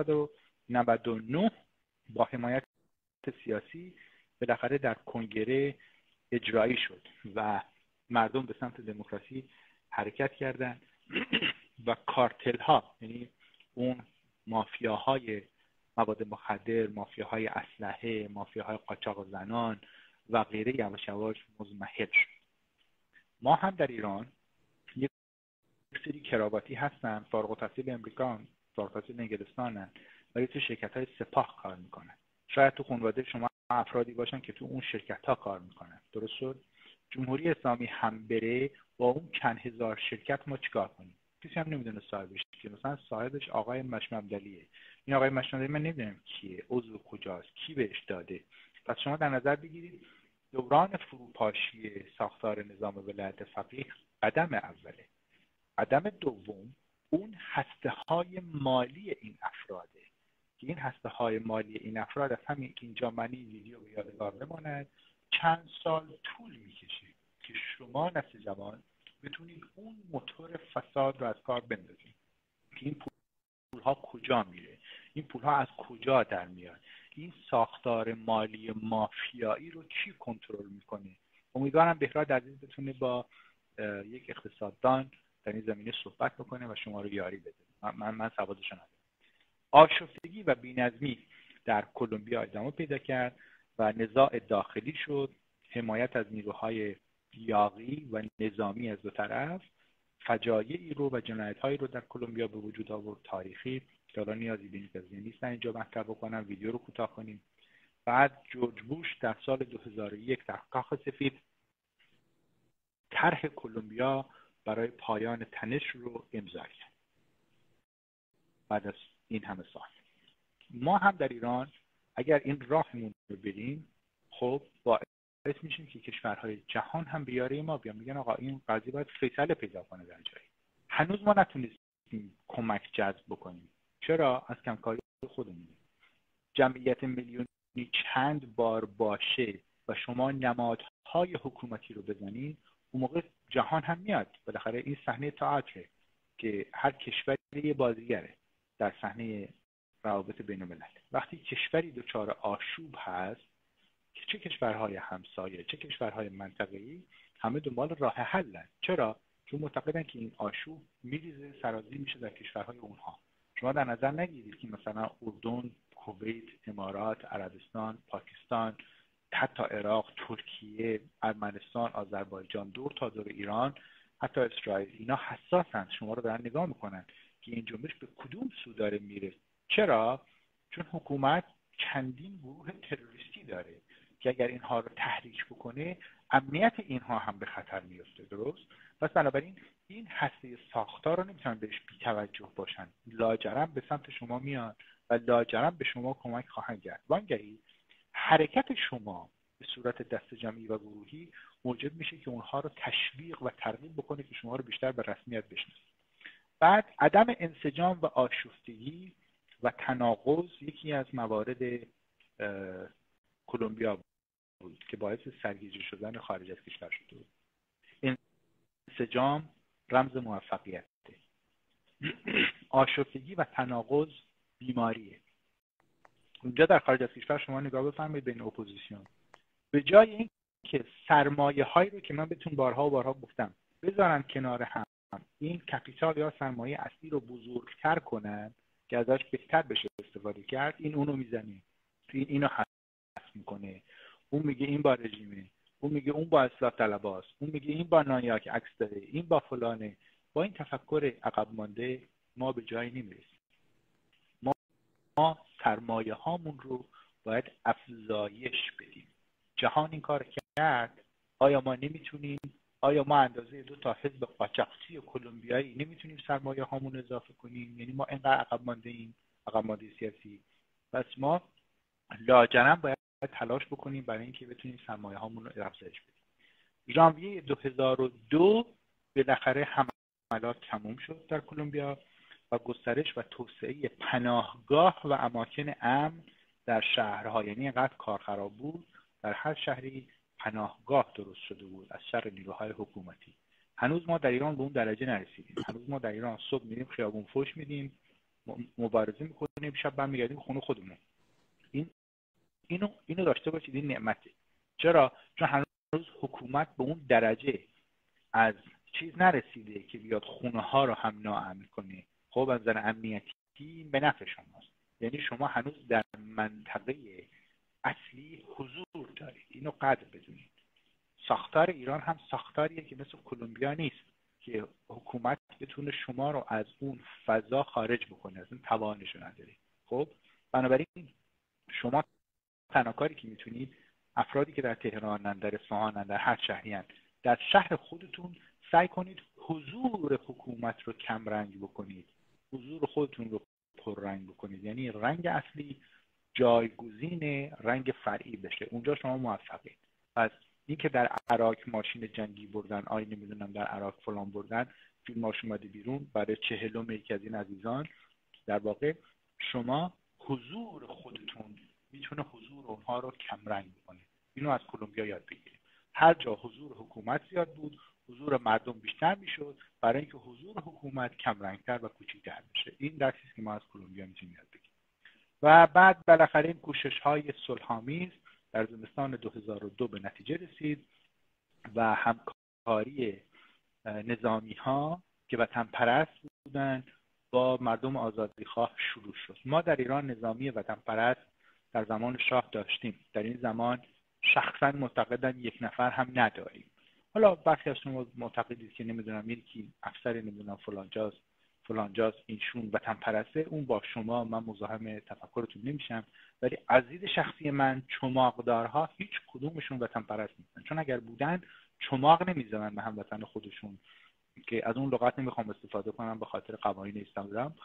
1999 با حمایت سیاسی بالاخره در کنگره اجرایی شد و مردم به سمت دموکراسی حرکت کردند و کارتل ها، یعنی اون مافیاهای مواد مخدر، مافیاهای اسلحه، مافیاهای قاچاق زنان و غیره یواش یواش مضمحل شد. ما هم در ایران یک سری کراواتی هستن، فارغ التحصیل امریکا، فارغ التحصیل انگلستانن، ولی تو شرکت‌های سپاه کار میکنن. شاید تو خانواده شما افرادی باشن که تو اون شرکت‌ها کار میکنن. درست شد؟ جمهوری اسلامی هم بره با اون چند هزار شرکت ما چیکار کنیم؟ کسی هم نمیدونه صاحبش کیه. مثلا صاحبش آقای مشممدلیه. این آقای مشممدلی من نمیدونم کیه، عضو کجاست، کی بهش داده. پس شما در نظر بگیرید دوران فروپاشی ساختار نظام ولایت فقیه قدم اوله. قدم دوم اون هسته‌های مالی این افراده که این هسته‌های مالی این افراد از همین که اینجا من این ویدیو به یادگار بماند چند سال طول میکشه که شما نسل جوان بتونید اون موتور فساد رو از کار بندازید که این پول‌ها کجا میره، این پول‌ها از کجا در میاد، این ساختار مالی مافیایی رو کی کنترل میکنه. امیدوارم بهراد عزیز بتونه با یک اقتصاددان در این زمینه صحبت بکنه و شما رو یاری بده. من سوادشو ندارم. آشفتگی و بی‌نظمی در کلمبیا ادامه پیدا کرد و نزاع داخلی شد. حمایت از نیروهای یاغی و نظامی از دو طرف فجایعی رو و جنایت‌هایی رو در کلمبیا به وجود آورد تاریخی که حالا نیازی به این قضیه نیست اینجا مطرح بکنم، ویدیو رو کوتاه کنیم. بعد جورج بوش در سال 2001 در کاخ سفید طرح کلمبیا برای پایان تنش رو امضا کرد. بعد از این همه سال ما هم در ایران اگر این راهمون رو بریم خب باعث میشیم که کشورهای جهان هم به یاری ما بیان، میگن آقا این قضیه باید فیصله پیدا کنه در جایی. هنوز ما نتونستیم کمک جذب بکنیم. چرا؟ از کمکاری خودمون. جمعیت میلیونی چند بار باشه و شما نمادهای حکومتی رو بزنید اون موقع جهان هم میاد. بالاخره این صحنه تئاتر که هر کشوری یه بازیگره در صحنه روابط بین الملل. وقتی کشوری دچار آشوب هست که چه کشورهای همسایه چه کشورهای منطقه‌ای همه دنبال راه حلن. چرا؟ چون معتقدن که این آشوب میریزه سرازیر میشه در کشورهای اونها. شما در نظر نگیرید که مثلا اردن، کویت، امارات، عربستان، پاکستان، حتی عراق، ترکیه، ارمنستان، آذربایجان، دور تا دور ایران، حتی اسرائیل، اینا حساسن. شما رو دارن نگاه میکنن که این جنبش به کدوم سو داره میره. چرا؟ چون حکومت چندین گروه تروریستی داره که اگر اینها رو تحریک بکنه امنیت اینها هم به خطر میفته. درست؟ پس بنابراین این هسته ساختار رو نمیتونن بهش بی‌توجه باشن. لاجرم به سمت شما میان و لاجرم به شما کمک خواهند کرد. وانگهی حرکت شما به صورت دست جمعی و گروهی موجب میشه که اونها رو تشویق و ترغیب بکنه که شما رو بیشتر به رسمیت بشناسید. بعد عدم انسجام و آشفتگی و تناقض یکی از موارد کلمبیا بود که باعث سرگیجه شدن خارج از کشور شده بود. انسجام رمز موفقیت، آشفتگی و تناقض بیماریه. اونجا در خارج از کشور شما نگاه بفرمایید بین اپوزیسیون، به جای این که سرمایه هایی رو که من بهتون بارها و بارها گفتم بذارن کنار هم، این کپیتال یا سرمایه اصلی رو بزرگتر کنن که ازش بهتر بشه استفاده کرد، این اونو میزنه، اینو حذف میکنه، اون میگه این با رژیمه، اون میگه اون با اصلاح طلباست، اون میگه این با نایاک عکس داره، این با فلانه. با این تفکر عقب مانده ما به جایی نمیرسیم. سرمایه هامون رو باید افزایش بدیم. جهان این کار کرد. آیا ما نمیتونیم؟ آیا ما اندازه 2 تا حزب قاچاقچی کلمبیایی نمیتونیم سرمایه هامون اضافه کنیم؟ یعنی ما اینقدر عقب مانده سیاسی. پس ما لاجرم باید تلاش بکنیم برای اینکه بتونیم سرمایه هامون رو افزایش بدیم. ژانویه 2002 بالاخره حملات تموم شد در کلمبیا و گسترش و توسعه پناهگاه و اماکن امن در شهرها، یعنی اینقدر کار خراب بود در هر شهری پناهگاه درست شده بود از شر نیروهای حکومتی. هنوز ما در ایران به اون درجه نرسیدیم. هنوز ما در ایران صبح میریم خیابون فوش میدیم، مبارزه میکنیم، شب برمیگردیم خونه خودمون. اینو داشته باشید، این نعمته. چرا؟ چون هنوز حکومت به اون درجه از چیز نرسیده که بیاد خونه ها رو هم ناامن کنه. خب از نظر امنیتی به نفع شماست. یعنی شما هنوز در منطقه اصلی حضور دارید. اینو قدر بدونید. ساختار ایران هم ساختاریه که مثل کلمبیا نیست که حکومت بتونه شما رو از اون فضا خارج بکنه، از اون توانش نداره. خب بنابراین شما تنها کاری که میتونید، افرادی که در تهرانن، در اصفهانن، در هر شهری هستند، در شهر خودتون سعی کنید حضور حکومت رو کم رنگ بکنید، حضور خودتون رو پررنگ بکنید. یعنی رنگ اصلی جایگزین رنگ فرعی بشه. اونجا شما موفقید. پس این که در عراق ماشین جنگی بردن، نمیدونم در عراق فلان بردن، فیلماش اومده بیرون برای 40م یکی از این عزیزان، در واقع شما حضور خودتون میتونه حضور اونها رو کم رنگ بکنه. اینو از کلمبیا یاد بگیریم. هر جا حضور حکومت زیاد بود، حضور مردم بیشتر میشد، برای اینکه حضور حکومت کم رنگتر و کوچیک‌تر بشه. این درسی است که ما از کلمبیا میتونیم یاد بگیریم. و بعد بالاخره این کوشش‌های صلح‌آمیز در زمستان 2002 به نتیجه رسید و همکاری نظامی‌ها که وطن پرست بودند با مردم آزادیخواه شروع شد. ما در ایران نظامی وطن پرست در زمان شاه داشتیم. در این زمان شخصا معتقدم یک نفر هم نداریم. حالا برخی از شما معتقدید که نمیدونم یکی افسر نمیدونم فلانجاست اینشون وطن پرسته، اون با شما، من مزاحم تفکرتون نمیشم، ولی از دید شخصی من چماقدارها هیچ کدومشون وطن پرست نیستن. چون اگر بودن چماق نمیزدن به هموطن خودشون، که از اون لغت نمیخوام استفاده کنم به خاطر قوانین اسلام،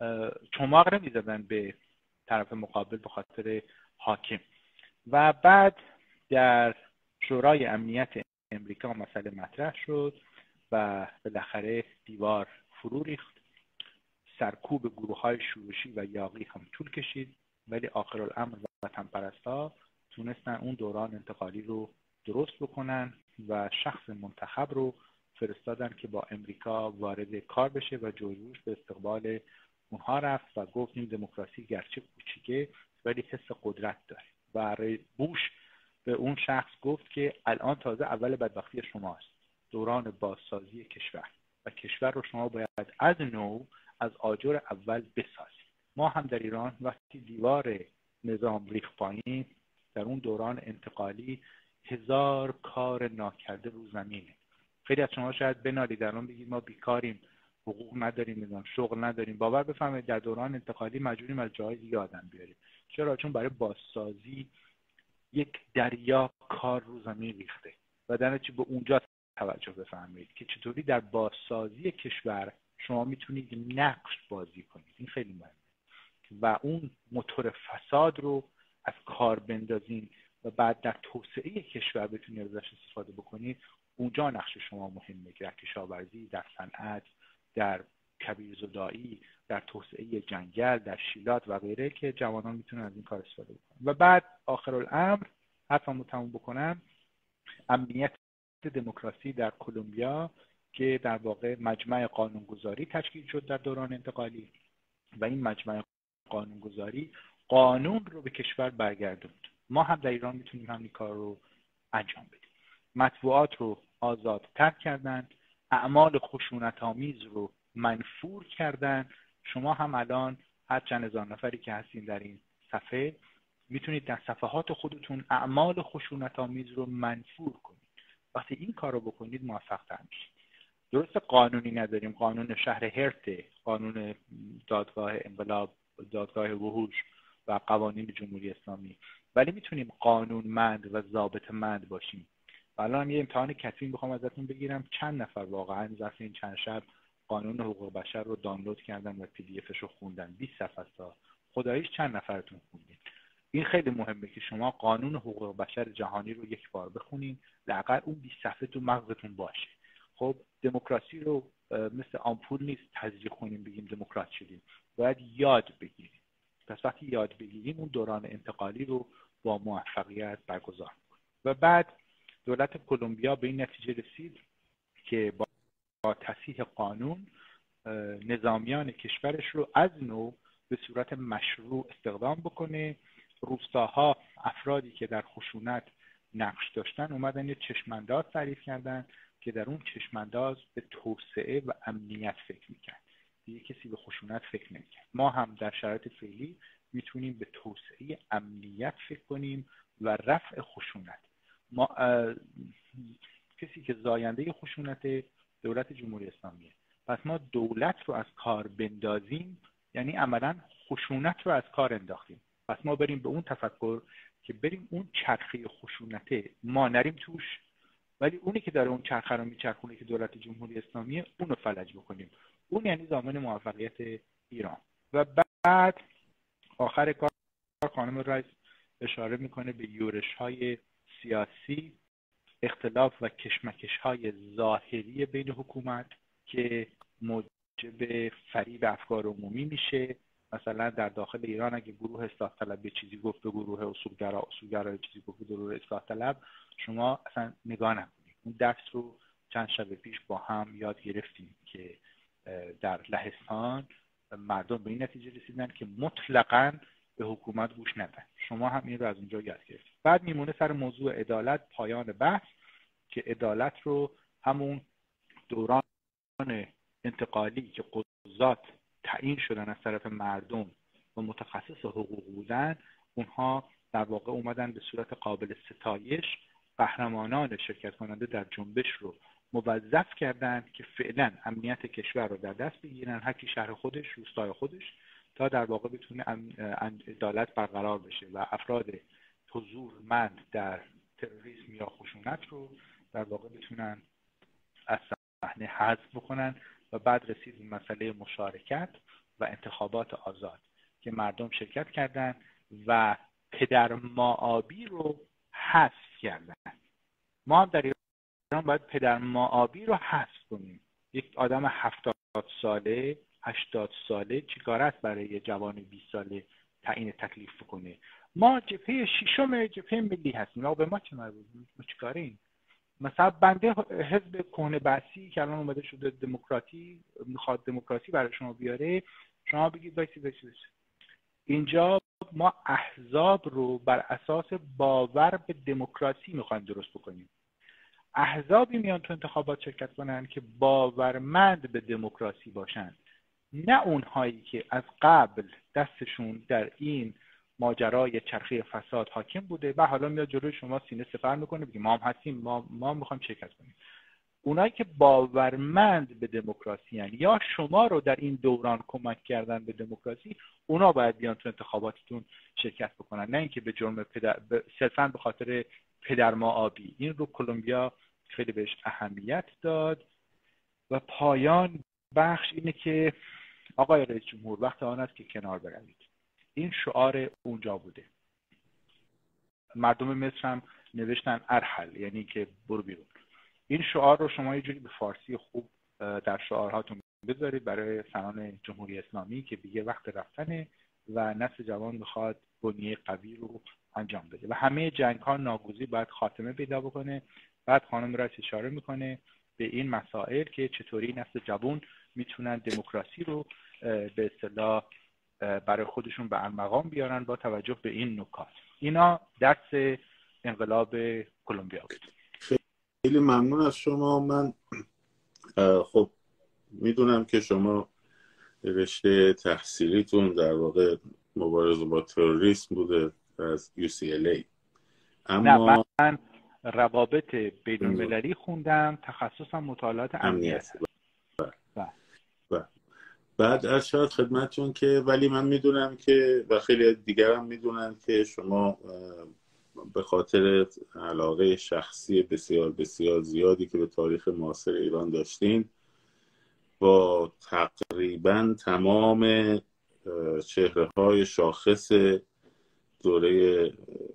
چماق نمیزدن به طرف مقابل به خاطر حاکم. و بعد در شورای امنیت امریکا مسئله مطرح شد و بالاخره دیوار فرو ریخت. سرکوب گروه‌های شورشی و یاغی هم طول کشید، ولی آخرالامر وطن پرست‌ها تونستن اون دوران انتقالی رو درست بکنن و شخص منتخب رو فرستادن که با امریکا وارد کار بشه و جورج بوش به استقبال اونها رفت و گفت این دموکراسی گرچه کوچیکه ولی حس قدرت داره. و بوش به اون شخص گفت که الان تازه اول بدبختی شماست، دوران بازسازی کشور و کشور رو شما باید از نو از آجر اول بسازید. ما هم در ایران وقتی دیوار نظام ریخت پایین، در اون دوران انتقالی 1000 کار ناکرده رو زمینه. خیلی از شما شاید بنالید الان بگید ما بیکاریم، حقوق نداریم، شغل نداریم. باور بفرمایید در دوران انتقالی مجبوریم از جای دیگه آدم بیاریم. چرا؟ چون برای بازسازی یک دریا کار رو زمین ریخته و در نتیجه به اونجا توجه بفرمایید که چطوری در بازسازی کشور شما میتونید نقش بازی کنید. این خیلی مهمه و اون موتور فساد رو از کار بندازین و بعد در توسعه کشور بتونید ازش استفاده بکنید. اونجا نقش شما مهمه، در کشاورزی، در صنعت، در کبیرزدایی، در توسعه جنگل، در شیلات و غیره که جوانان میتونن از این کار استفاده بکنن. و بعد آخرالامر حرفمو تموم بکنم، امنیت دموکراسی در کلمبیا که در واقع مجمع قانونگذاری تشکیل شد در دوران انتقالی و این مجمع قانونگذاری قانون رو به کشور برگردوند. ما هم در ایران میتونیم همین کار رو انجام بدیم. مطبوعات رو آزادتر کردن، اعمال خشونت‌آمیز رو منفور کردن. شما هم الان هر چند هزار نفری که هستین در این صفحه میتونید در صفحات خودتون اعمال خشونت‌آمیز رو منفور کنید. وقتی این کار رو بکنید موفق‌تر میشید. درست قانونی نداریم، قانون شهر هرت، قانون دادگاه انقلاب دادگاه وحوش و قوانین جمهوری اسلامی، ولی میتونیم قانونمند و ضابطه‌مند باشیم. و الان یه امتحان کتبی میخوام ازتون بگیرم، چند نفر واقعا ظرف این چند شب قانون حقوق بشر رو دانلود کردن و پی دی افش رو خوندن؟ 20 صفحه است. خداییش چند نفرتون خوندین؟ این خیلی مهمه که شما قانون حقوق بشر جهانی رو یک بار بخونین، لااقل اون 20 صفحه تو مغزتون باشه. خب دموکراسی رو مثل آمپول نیست تزریق کنیم بگیم دموکرات شدیم، باید یاد بگیریم. پس وقتی یاد بگیریم اون دوران انتقالی رو با موفقیت برگزار می‌کنیم. و بعد دولت کلمبیا به این نتیجه رسید که با تصحیح قانون نظامیان کشورش رو از نو به صورت مشروع استخدام بکنه. روستاها افرادی که در خشونت نقش داشتن اومدن یه چشمانداز تعریف کردن که در اون چشمانداز به توسعه و امنیت فکر میکرد، دیگه کسی به خشونت فکر نمیکرد. ما هم در شرایط فعلی میتونیم به توسعه امنیت فکر کنیم و رفع خشونت. ما کسی که زاینده خشونت دولت جمهوری اسلامیه، پس ما دولت رو از کار بندازیم یعنی عملا خشونت رو از کار انداختیم. پس ما بریم به اون تفکر که بریم اون چرخه خشونته ما نریم توش، ولی اونی که داره اون چرخه رو میچرخونه که دولت جمهوری اسلامیه اونو فلج بکنیم. اون یعنی ضامن موفقیت ایران. و بعد آخر کار خانم رئیس اشاره میکنه به یورش‌های سیاسی، اختلاف و کشمکش‌های ظاهری بین حکومت که موجب فریب افکار عمومی میشه. مثلا در داخل ایران اگه گروه اصلاح طلب به چیزی گفت، به گروه اصولگرا چیزی گفت، به گروه اصلاح طلب، شما اصلا نگاه نکنید. اون درس رو چند شب پیش با هم یاد گرفتیم که در لهستان مردم به این نتیجه رسیدن که مطلقاً به حکومت گوش ندن. شما هم این رو از اونجا یاد گرفتید. بعد میمونه سر موضوع عدالت پایان بحث، که عدالت رو همون دوران انتقالی که قضات تعیین شدن از طرف مردم و متخصص حقوق بودن، اونها در واقع اومدن به صورت قابل ستایش قهرمانان شرکت کننده در جنبش رو موظف کردن که فعلا امنیت کشور رو در دست بگیرن، هر کی شهر خودش، روستای خودش، تا در واقع بتونه عدالت برقرار بشه و افراد حضورمند در تروریسم یا خشونت رو در واقع بتونن از صحنه حذف بکنن. و بعد رسید به مسئله مشارکت و انتخابات آزاد که مردم شرکت کردن و پدر ماآبی رو حذف کردن. ما هم در ایران باید پدر ماآبی رو حذف کنیم. یک آدم 70 ساله 80 ساله چیکار است برای یه جوان 20 ساله تعیین تکلیف بکنه؟ ما جبهه ششم جبهه ملی هستیم، به ما چه مربوط؟ ما چیکاریم؟ مثلا بنده حزب کهنه بحثی که الان اومده شده دموکراتی، میخواد دموکراسی برای شما بیاره، شما بگید بایستی. اینجا ما احزاب رو بر اساس باور به دموکراسی میخوایم درست بکنیم. احزابی میان تو انتخابات شرکت کنن که باورمند به دموکراسی باشن، نه اونهایی که از قبل دستشون در این ماجرای چرخه فساد حاکم بوده و حالا میاد جلوی شما سینه سپر میکنه بگه ما هم هستیم، ما میخوایم شرکت کنیم. اونایی که باورمند به دموکراسی هستن یا شما رو در این دوران کمک کردن به دموکراسی، اونا باید بیان تو انتخاباتتون شرکت بکنن، نه اینکه به جرم صرفاً به خاطر پدر ماآبی. این رو کلمبیا خیلی بهش اهمیت داد. و پایان بخش اینه که آقای رئیس جمهور وقت آن است که کنار بروید. این شعار اونجا بوده. مردم مصر هم نوشتن ارحل، یعنی که برو بیرون. این شعار رو شما یه جوری به فارسی خوب در شعارهاتون بذارید برای سران جمهوری اسلامی که دیگه وقت رفتنه و نسل جوان میخواد بنیه قوی رو انجام بده و همه جنگ ها ناگزیر باید خاتمه پیدا بکنه. بعد خانم رئیس اشاره میکنه به این مسائل که چطوری نسل جوان میتونن دموکراسی رو به اصطلاح برای خودشون به ارمغان بیارن با توجه به این نکات. اینا درس انقلاب کلمبیا بود. خیلی ممنون از شما. من خب میدونم که شما رشته تحصیلیتون در واقع مبارزه با تروریسم بوده از UCLA، اما نه، من روابط بین المللی خوندم، تخصصم مطالعات امنیت. بعد عرض شد خدمتتون که ولی من میدونم که و خیلی دیگر هم میدونن که شما به خاطر علاقه شخصی بسیار بسیار زیادی که به تاریخ معاصر ایران داشتین، با تقریبا تمام چهره‌های شاخص دوره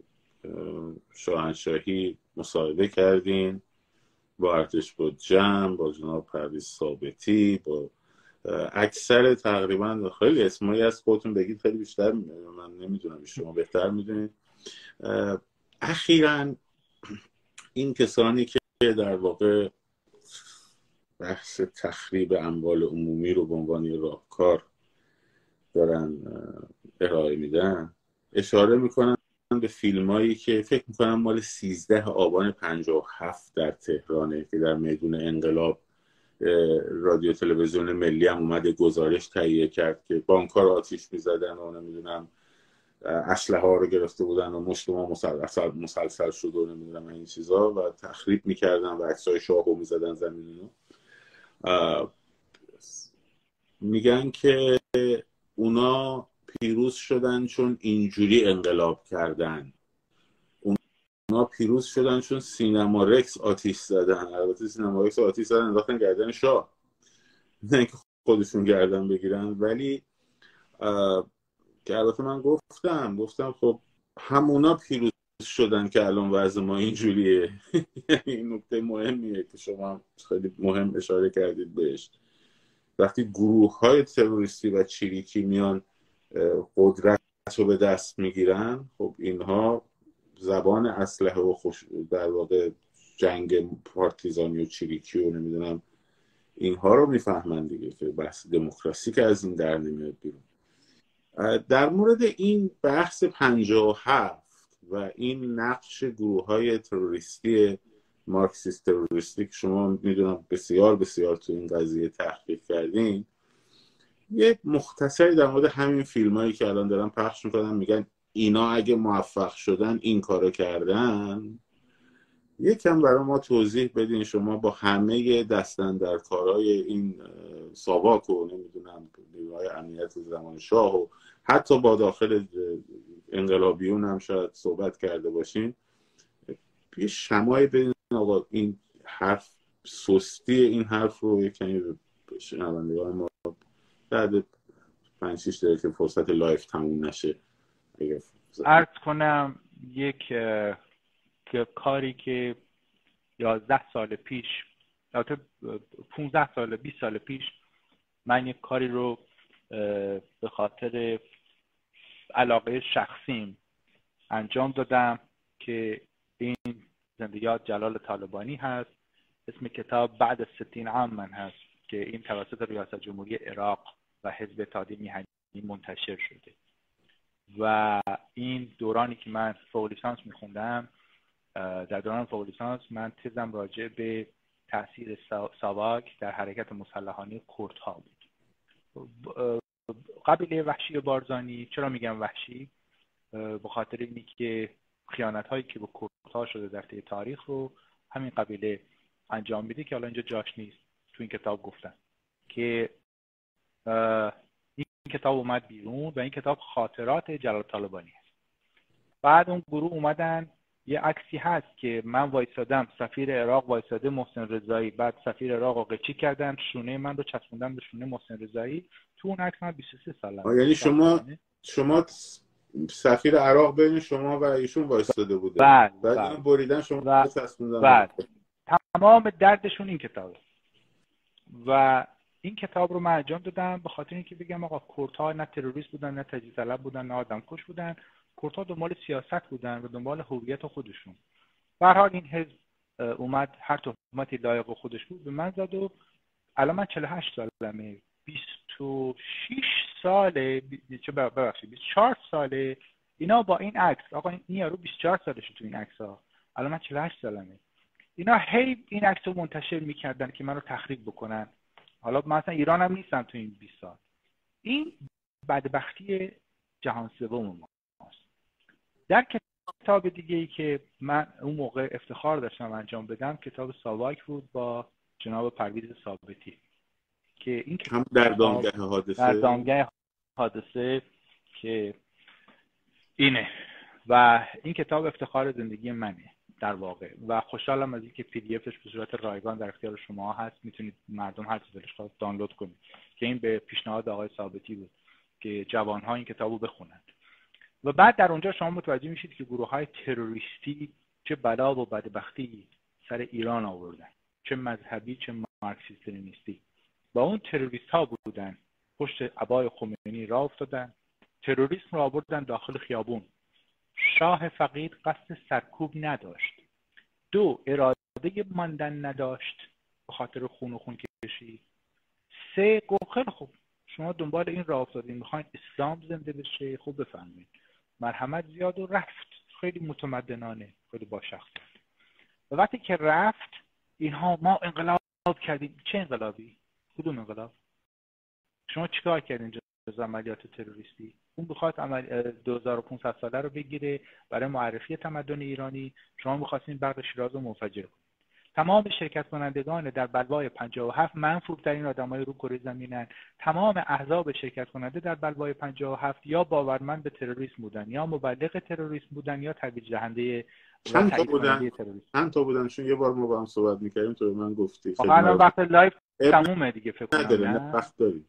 شاهنشاهی مصاحبه کردین، با ارتش جمع، با جناب پرویز ثابتی، با اکثر تقریبا خیلی اسمایی از خودتون بگید، خیلی بیشتر من نمیدونم، شما بهتر میدونید. اخیراً این کسانی که در واقع بحث تخریب اموال عمومی رو به عنوان راهکار دارن ارائه میدن، اشاره میکنن به فیلمایی که فکر میکنم مال 13 آبان 57 در تهرانه که در میدون انقلاب رادیو تلویزیون ملی هم اومده گزارش تهیه کرد که بانک‌ها رو آتیش می‌زدن و نمیدونم اسلحه ها رو گرفته بودن و مشت ما مسلسل شد و نمیدونم این چیزا و تخریب می‌کردن و عکسای شاهو می‌زدن زمین. میگن که اونا پیروز شدن چون اینجوری انقلاب کردن، اونا پیروز شدن چون سینما رکس آتیش زدن. البته سینما رکس آتیش زدن انداختن گردن شاه، نه اینکه خودشون گردن بگیرن. ولی که البته من گفتم خب همونا پیروز شدن که الان وضع ما اینجوریه. این نکته مهمیه که شما خیلی مهم اشاره کردید بهش. وقتی گروه‌های تروریستی و چریکی میان قدرت رو به دست میگیرن، خب اینها زبان اسلحه و در واقع جنگ پارتیزانی و چریکی و نمیدونم اینها رو میفهمن دیگه، که بحث دموکراسی که از این در نمیاد بیرون. در مورد این بحث 57 و این نقش گروه‌های تروریستی مارکسیست تروریستی که شما میدونم بسیار بسیار تو این قضیه تحقیق کردین، یه مختصری در مورد همین فیلمایی که الان دارن پخش میکنن، میگن اینا اگه موفق شدن این کارو کردن، یکم برای ما توضیح بدین شما با همه دستاندرکارای این ساواک و نمیدونم نیروهای امنیت زمان شاه و حتی با داخل انقلابیون هم شاید صحبت کرده باشین، یه شمایی بدین آقا این حرف سستی این حرف رو یکمی به شنوندگان ما بعد 5-6 دقیقه که فرصت لایف تموم نشه عرض کنم. یک کاری که 11 سال پیش، البته 15 سال 20 سال پیش من یک کاری رو به خاطر علاقه شخصیم انجام دادم که این زندگیات جلال طالبانی هست. اسم کتاب بعد 60 عام من هست که این توسط ریاست جمهوری عراق و حزب اتحادیه میهنی منتشر شده. و این دورانی که من فوق لیسانس میخوندم، در دوران فوق لیسانس من تزم راجع به تاثیر ساواک در حرکت مسلحانه کردها بود. قبیله وحشی بارزانی، چرا میگم وحشی؟ به خاطر اینی که خیانت هایی که به کردها شده در طی تاریخ رو همین قبیله انجام میده که حالا اینجا جاش نیست. تو این کتاب گفتن که این کتاب اومد بیرون و این کتاب خاطرات جلال طالبانی هست. بعد اون گروه اومدن یه عکسی هست که من وایسادم، سفیر عراق وایساده، محسن رضایی، بعد سفیر عراق رو قیچی کردن، شونه من رو چسبوندن به شونه محسن رضایی. تو اون عکس من 23 سالم. یعنی شما سفیر عراق بین شما و ایشون وایساده بوده؟ بعد اینو بریدن شما رو چسبوندن. بعد تمام دردشون این کتابه. و این کتاب رو من انجام دادم به خاطر اینکه بگم آقا کردها نه تروریست بودن، نه تجزیه طلب بودن، نه آدمکش بودن. کردها دنبال سیاست بودن و دنبال هویت خودشون. به هر حال این حزب اومد هر تهمتی لایق خودش بود به من زد و الان من 48 سالمه، 26 ساله، ببخشید 24 ساله اینا با این عکس. آقا این یارو 24 سالشه تو این عکس‌ها، الان من 48 سالمه. اینا هی این عکس رو منتشر میکردن که منو تخریب بکنن. حالا مثلا ایران هم نیستم تو این 20 سال. این بدبختی جهان سوم ماست. در کتاب دیگه ای که من اون موقع افتخار داشتم انجام بدم، کتاب ساواک بود با جناب پرویز ثابتی. که این هم در دامگاه حادثه، در دامگاه حادثه که اینه و این کتاب افتخار زندگی منه در واقع و خوشحالم از اینکه پی دی افش به صورت رایگان در اختیار شما هست. میتونید مردم هر چی دلش خواست دانلود کنید که این به پیشنهاد آقای ثابتی بود که جوان‌ها این کتابو بخونند و بعد در اونجا شما متوجه میشید که گروه‌های تروریستی چه بلا و بدبختی سر ایران آوردن، چه مذهبی چه مارکسیست لنینیستی. با اون تروریست ها بودن پشت عبای خمینی راه افتادن، تروریسم رو آوردن داخل خیابون. شاه فقید قصد سرکوب نداشت، 2 اراده ماندن نداشت به خاطر خون و خون کشی، 3 گفت خیلی خوب شما دنبال این راه افتادین میخواین اسلام زنده بشه، خوب بفهمید مرحمت زیاد و رفت. خیلی متمدنانه، خیلی با شخصیت. و وقتی که رفت اینها ما انقلاب کردیم. چه انقلابی؟ کدوم انقلاب؟ شما چیکار کردین جز عملیات تروریستی؟ اون بخواد 2500 ساله رو بگیره برای معرفی تمدن ایرانی، شما می‌خواستین برق شیراز رو منفجر کنید. تمام شرکت کنندگان در بلوای 57 منفورترین آدمای رو کره زمینن. تمام احزاب شرکت کننده در بلوای 57 یا باورمند به تروریسم بودن، یا مبلغ تروریسم بودن، یا ترویج دهنده چند تا بودن چون یه بار ما با هم صحبت می‌کردیم تو به من گفتی الان وقت لایو تمومه دیگه فکر کنم. نه وقت داری.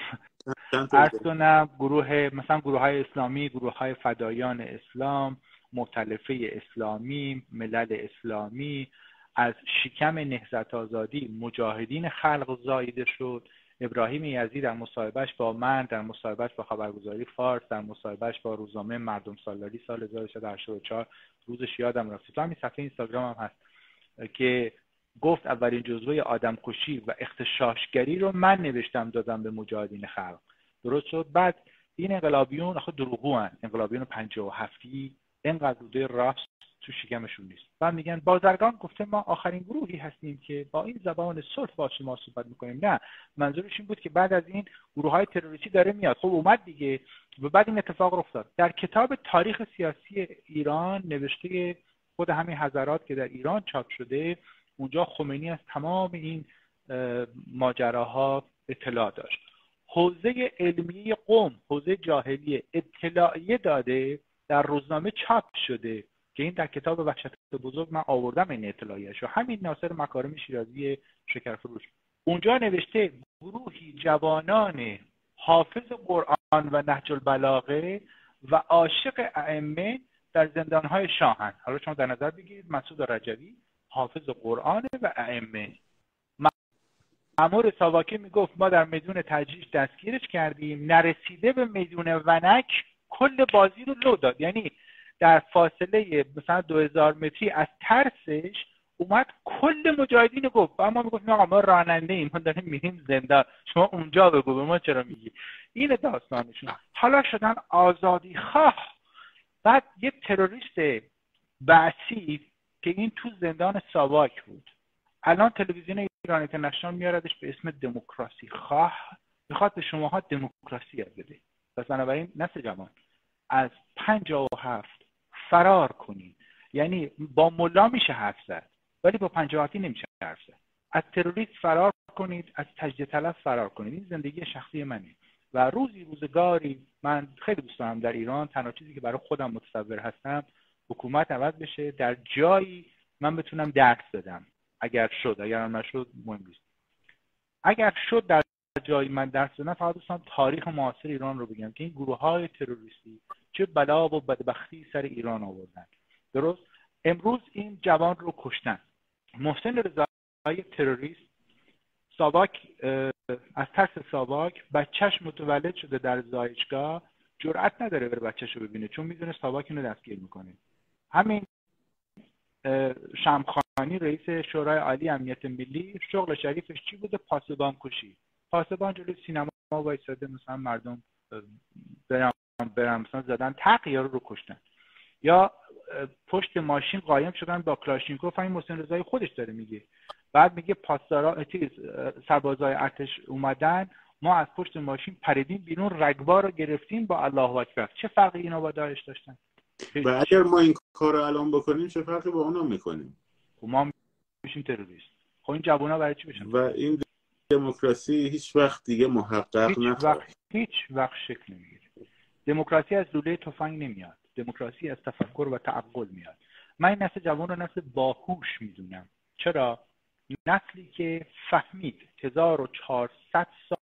عرض کنم مثلا گروه‌های اسلامی، گروه‌های فدایان اسلام، مؤتلفه اسلامی، ملل اسلامی، از شکم نهضت آزادی مجاهدین خلق زایده شد. ابراهیم یزدی در مصاحبهش با من، در مصاحبهش با خبرگزاری فارس، در مصاحبهش با روزنامه مردم سالاری سال 1484 روزش یادم رفت، تو همین صفحه اینستاگرام هم هست که گفت اولین جزوه آدمکشی و اغتشاشگری رو من نوشتم دادم به مجاهدین خلق. درست شد. بعد این انقلابیون آخه دروغو انقلابیون 57 اینقدر روده راست تو شکمشون نیست. بعد میگن بازرگان گفته ما آخرین گروهی هستیم که با این زبان صلح با شما صحبت میکنیم. نه، منظورش این بود که بعد از این گروه‌های تروریستی داره میاد. خب اومد دیگه و بعد این اتفاق افتاد. در کتاب تاریخ سیاسی ایران نوشته خود همین حضرات که در ایران چاپ شده، اونجا خمینی از تمام این ماجراها اطلاع داشت. حوزه علمیه قم، حوزه جاهلیه اطلاعیه داده، در روزنامه چاپ شده که این در کتاب وحشت بزرگ من آوردم این اطلاعیه‌شو. همین ناصر مکارم شیرازی شکرفروش اونجا نوشته گروهی جوانان حافظ قرآن و نهج البلاغه و عاشق ائمه در زندان‌های شاهن. حالا شما در نظر بگیرید مسعود رجوی حافظ قرآن و ائمه. مأمور ساواکی میگفت ما در میدون تجریش دستگیرش کردیم، نرسیده به میدون ونک کل بازی رو لو داد. یعنی در فاصله مثلا 2000 متری از ترسش اومد کل مجاهدین گفت. اما میگفت آقا ما راننده ایم، ما داریم میریم زندان، شما اونجا بگو به ما چرا میگی. این داستانشون. حالا شدن آزادی خواه. بعد یه تروریست بعثی که این تو زندان ساواک بود، الان تلویزیون ایران اینترنشنال میاردش به اسم دموکراسی خواه، میخواد به شماها دموکراسی یاد بده. پس بنابراین نسل جوان از 57 فرار کنید. یعنی با ملا میشه حرف زد ولی با 57 نمیشه حرف زد. از تروریست فرار کنید، از تجدید طلب فرار کنید. این زندگی شخصی منه و روزگاری من خیلی دوست دارم در ایران تنها چیزی که برای خودم متصور هستم حکومت عوض بشه، در جایی من بتونم درس بدم. اگر شد، اگر هم نشد مهم نیست. اگر شد در جایی من درس بدم، فقط دوستم تاریخ معاصر ایران رو بگم که این گروه‌های تروریستی چه بلا و بدبختی سر ایران آوردن. درست امروز این جوان رو کشتن. محسن رضایی تروریست ساواک، از ترس ساواک بچهش متولد شده در زایشگاه، جرئت نداره بره بچه‌شو ببینه چون میدونه ساواک اینو دستگیر میکنه. همین شمخانی رئیس شورای عالی امنیت ملی شغل شریفش چی بوده؟ پاسبان کشی. پاسبان جلوی سینما وایساده مثلا مردم برن مثلا زدن تق یارو رو کشتن، یا پشت ماشین قایم شدن با کلاشینکوف. همین محسن رضایی خودش داره میگه. بعد میگه پاسدارا سربازای ارتش اومدن، ما از پشت ماشین پریدیم بیرون، رگبار رو گرفتیم با الله اکبر. چه فرقی اینا با داعش داشتن؟ و اگر ما این کار رو الان بکنیم چه فرقی با اونا میکنیم؟ ما میشیم تروریست. خب این جوونا برای چی بشن؟ و این دموکراسی هیچ وقت دیگه محقق نخواهد. هیچ وقت شکل نمیگیره. دموکراسی از لوله تفنگ نمیاد. دموکراسی از تفکر و تعقل میاد. من این نسل جوان رو نسل باهوش میدونم. چرا؟ نسلی که فهمید 1400